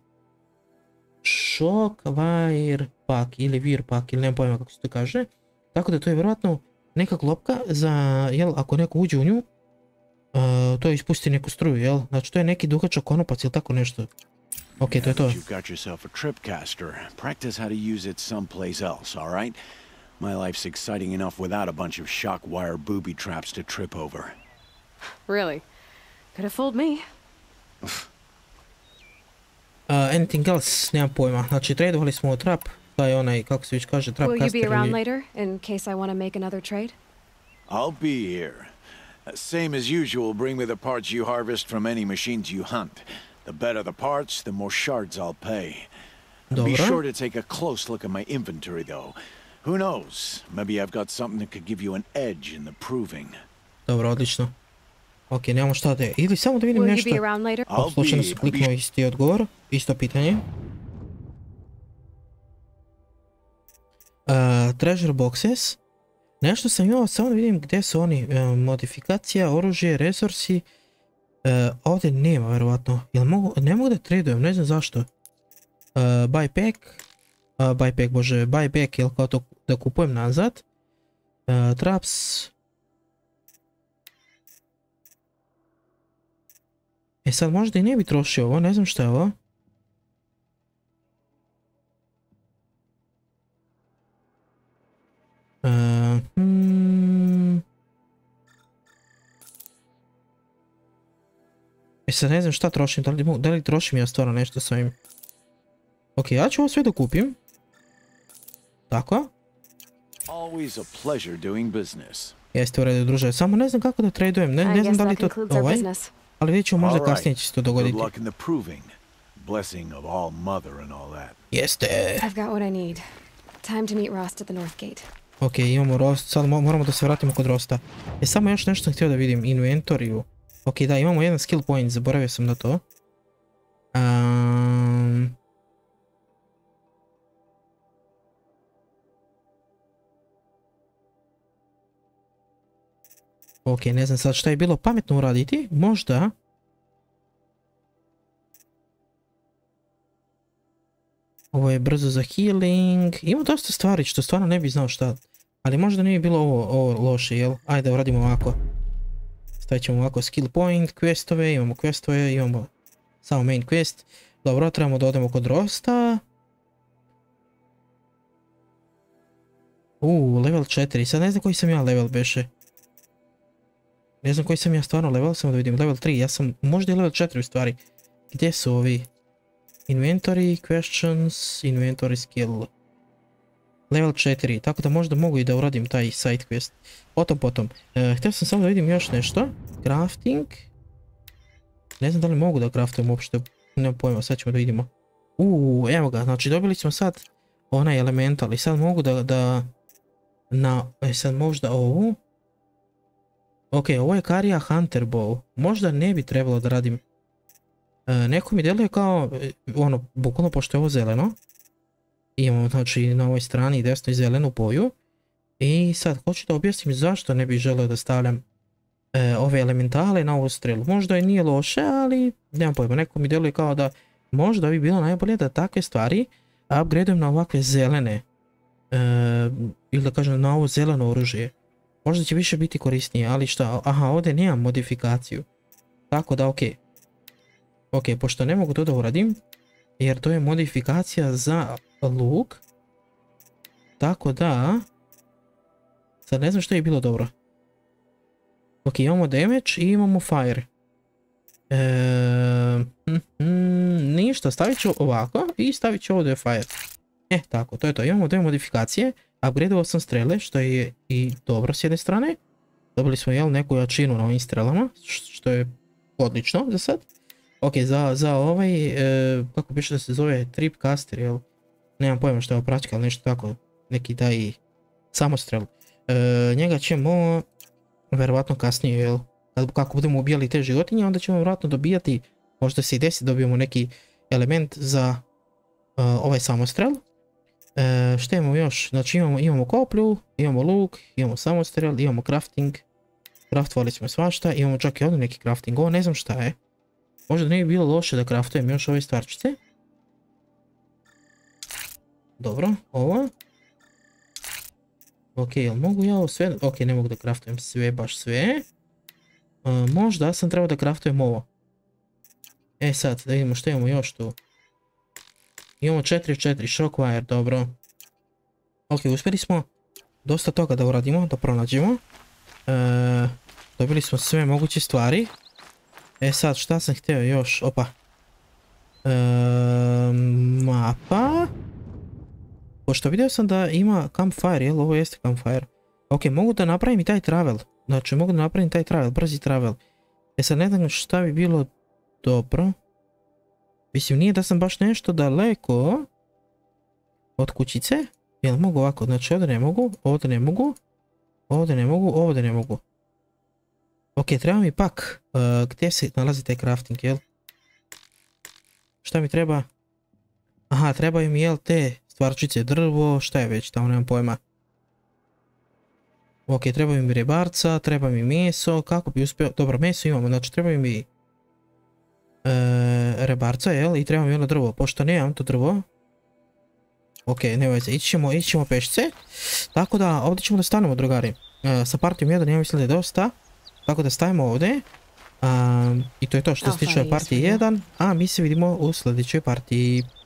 Shockwire pack ili Wear pack ili nemam pojma kako se to kaže. Tako da to je vjerojatno neka klopka za, jel, ako neko uđe u nju, uh, to ispusti neku struju, jel? Znači to je neki dugačak konopac ili tako nešto. Ok, to je to. You've got yourself a tripcaster. Practice how to use it someplace else, all right? My life's exciting enough without a bunch of shock wire booby traps to trip over. Really? Could have fooled me. Uh, anything else? Nemam pojma. Znači, tradovali smo trap, taj onaj, kako se već kaže, trap caster. Will you be around ili... later, in case I want to make another trade? I'll be here. Uh, same as usual, bring me the parts you harvest from any machines you hunt. The better the parts, the more shards I'll pay. Dobro. Be sure to take a close look at my inventory, though. Who knows? Maybe I've got something that could give you an edge in the proving. Dobro, odlično. Ok, nemamo šta da je. Ili samo da vidim nešto. O, slučajno sam kliknuo isti odgovor. Isto pitanje. Uh, treasure boxes. Nešto sam imao, samo da vidim gdje su oni. Uh, modifikacija, oružje, resursi. Uh, ovdje nema, vjerovatno. Jel mogu, ne mogu da tradujem, ne znam zašto. Uh, buy pack. Uh, buy pack, bože, buy back, jel kao to da kupujem nazad. Uh, traps. E sad možda i ne bi trošio ovo, ne znam šta je ovo. Uh, hmm. E sad ne znam šta trošim, da li, da li trošim ja stvarno nešto s ovim. Ok, ja ću ovo sve da kupim. Tako. Always a pleasure doing business. Jeste u redu, druže, samo ne znam kako da tradujem, ne, ne znam da li to ovaj. Ali vidjet ćemo možda kasnije će se to dogoditi. Jeste. I've got what I need. Time to meet Rost at the North Gate. Ok, imamo Rost, sad moramo da se vratimo kod Rosta. E, samo još nešto sam htio da vidim, inventoriju. Ok, da, imamo jedan skill point, zaboravio sam na to. Um, Ok, ne znam sad šta je bilo pametno uraditi. Možda... Ovo je brzo za healing. Ima dosta stvari što stvarno ne bi znao šta. Ali možda nije bilo ovo, ovo loše, jel? Ajde da uradimo ovako. Stavit ćemo ovako skill point, questove, imamo questove, imamo samo main quest. Dobro, trebamo da odemo kod Rosta. Uuu, level četiri. Sad ne znam koji sam ja level beše. Ne znam koji sam ja stvarno level, samo da vidim. Level tri, ja sam možda i level četiri u stvari. Gdje su ovi? Inventory, questions, inventory skill. Level četiri, tako da možda mogu i da uradim taj side quest. Potom, potom. E, htio sam samo da vidim još nešto. Crafting. Ne znam da li mogu da craftujem uopšte. Nemam pojma, sad ćemo da vidimo. Uuu, evo ga, znači dobili smo sad onaj elemental i sad mogu da, da na, e sad možda ovu. Ok, ovo je Karija Hunter Bow. Možda ne bi trebalo da radim. E, neko mi deluje kao, ono, bukvalno pošto je ovo zeleno. Imamo, znači, na ovoj strani desno i zelenu boju. I sad, hoću da objasnim zašto ne bih želeo da stavljam e, ove elementale na ovu strelu. Možda i nije loše, ali nemam pojma. Neko mi deluje kao da možda bi bilo najbolje da takve stvari upgradeujem na ovakve zelene. E, ili da kažem na ovo zeleno oružje. Možda će više biti korisnije, ali šta? Aha, ovdje nemam modifikaciju. Tako da, ok. Ok, pošto ne mogu to da uradim, jer to je modifikacija za luk. Tako da... Sad ne znam što je bilo dobro. Ok, imamo damage i imamo fire. E, hm, hm, ništa, stavit ću ovako i stavit ću ovdje fire. E, tako, to je to. Imamo dvije modifikacije. Upgradeovao sam strele, što je i dobro s jedne strane. Dobili smo jel, neku jačinu na ovim strelama, što je odlično za sad. Ok, za, za ovaj, e, kako piše da se zove, tripcaster, jel? Nemam pojma što je opračka, ali nešto tako, neki taj samostrel. E, njega ćemo, verovatno kasnije, jel? Kad, kako budemo ubijali te životinje, onda ćemo vjerojatno dobijati, možda se i desi, dobijemo neki element za uh, ovaj samostrel. E, što imamo još? Znači imamo, imamo koplju, imamo luk, imamo samostrel, imamo crafting. Craftovali smo svašta, imamo čak i ovdje neki crafting, ovo ne znam šta je. Možda ne bi bilo loše da craftujem još ove stvarčice. Dobro, ovo. Ok, jel mogu ja ovo sve? Ok, ne mogu da craftujem sve, baš sve. Uh, možda sam trebao da craftujem ovo. E sad, da vidimo što imamo još tu. Imamo četiri četiri, shockwire, dobro. Ok, uspjeli smo dosta toga da uradimo, da pronađemo. Uh, dobili smo sve moguće stvari. E sad, šta sam htio još? Opa. E, mapa. Pošto vidio sam da ima campfire, jel? Ovo jeste campfire. Ok, mogu da napravim i taj travel. Znači, mogu da napravim taj travel, brzi travel. E sad, ne znam šta bi bilo dobro. Mislim, nije da sam baš nešto daleko od kućice. Jel mogu ovako? Znači, ovdje ne mogu, ovdje ne mogu, ovdje ne mogu, ovdje ne mogu. Ok, treba mi pak, uh, gdje se nalazi taj crafting, jel? Šta mi treba? Aha, trebaju mi, jel, te stvarčice, drvo, šta je već tamo, nemam pojma. Ok, trebaju mi rebarca, treba mi meso, kako bi uspio, dobro, meso imamo, znači trebaju mi uh, rebarca, jel, i treba mi ono drvo, pošto nemam to drvo. Ok, ne veze, ići ćemo, ići ćemo pešce, tako da ovdje ćemo da stanemo, drugari. Uh, sa partijom jedan, ja mislim da je dosta. Tako da stavimo ovdje. Um, I to je to što se tiče partije jedan. A mi se vidimo u sljedećoj partiji.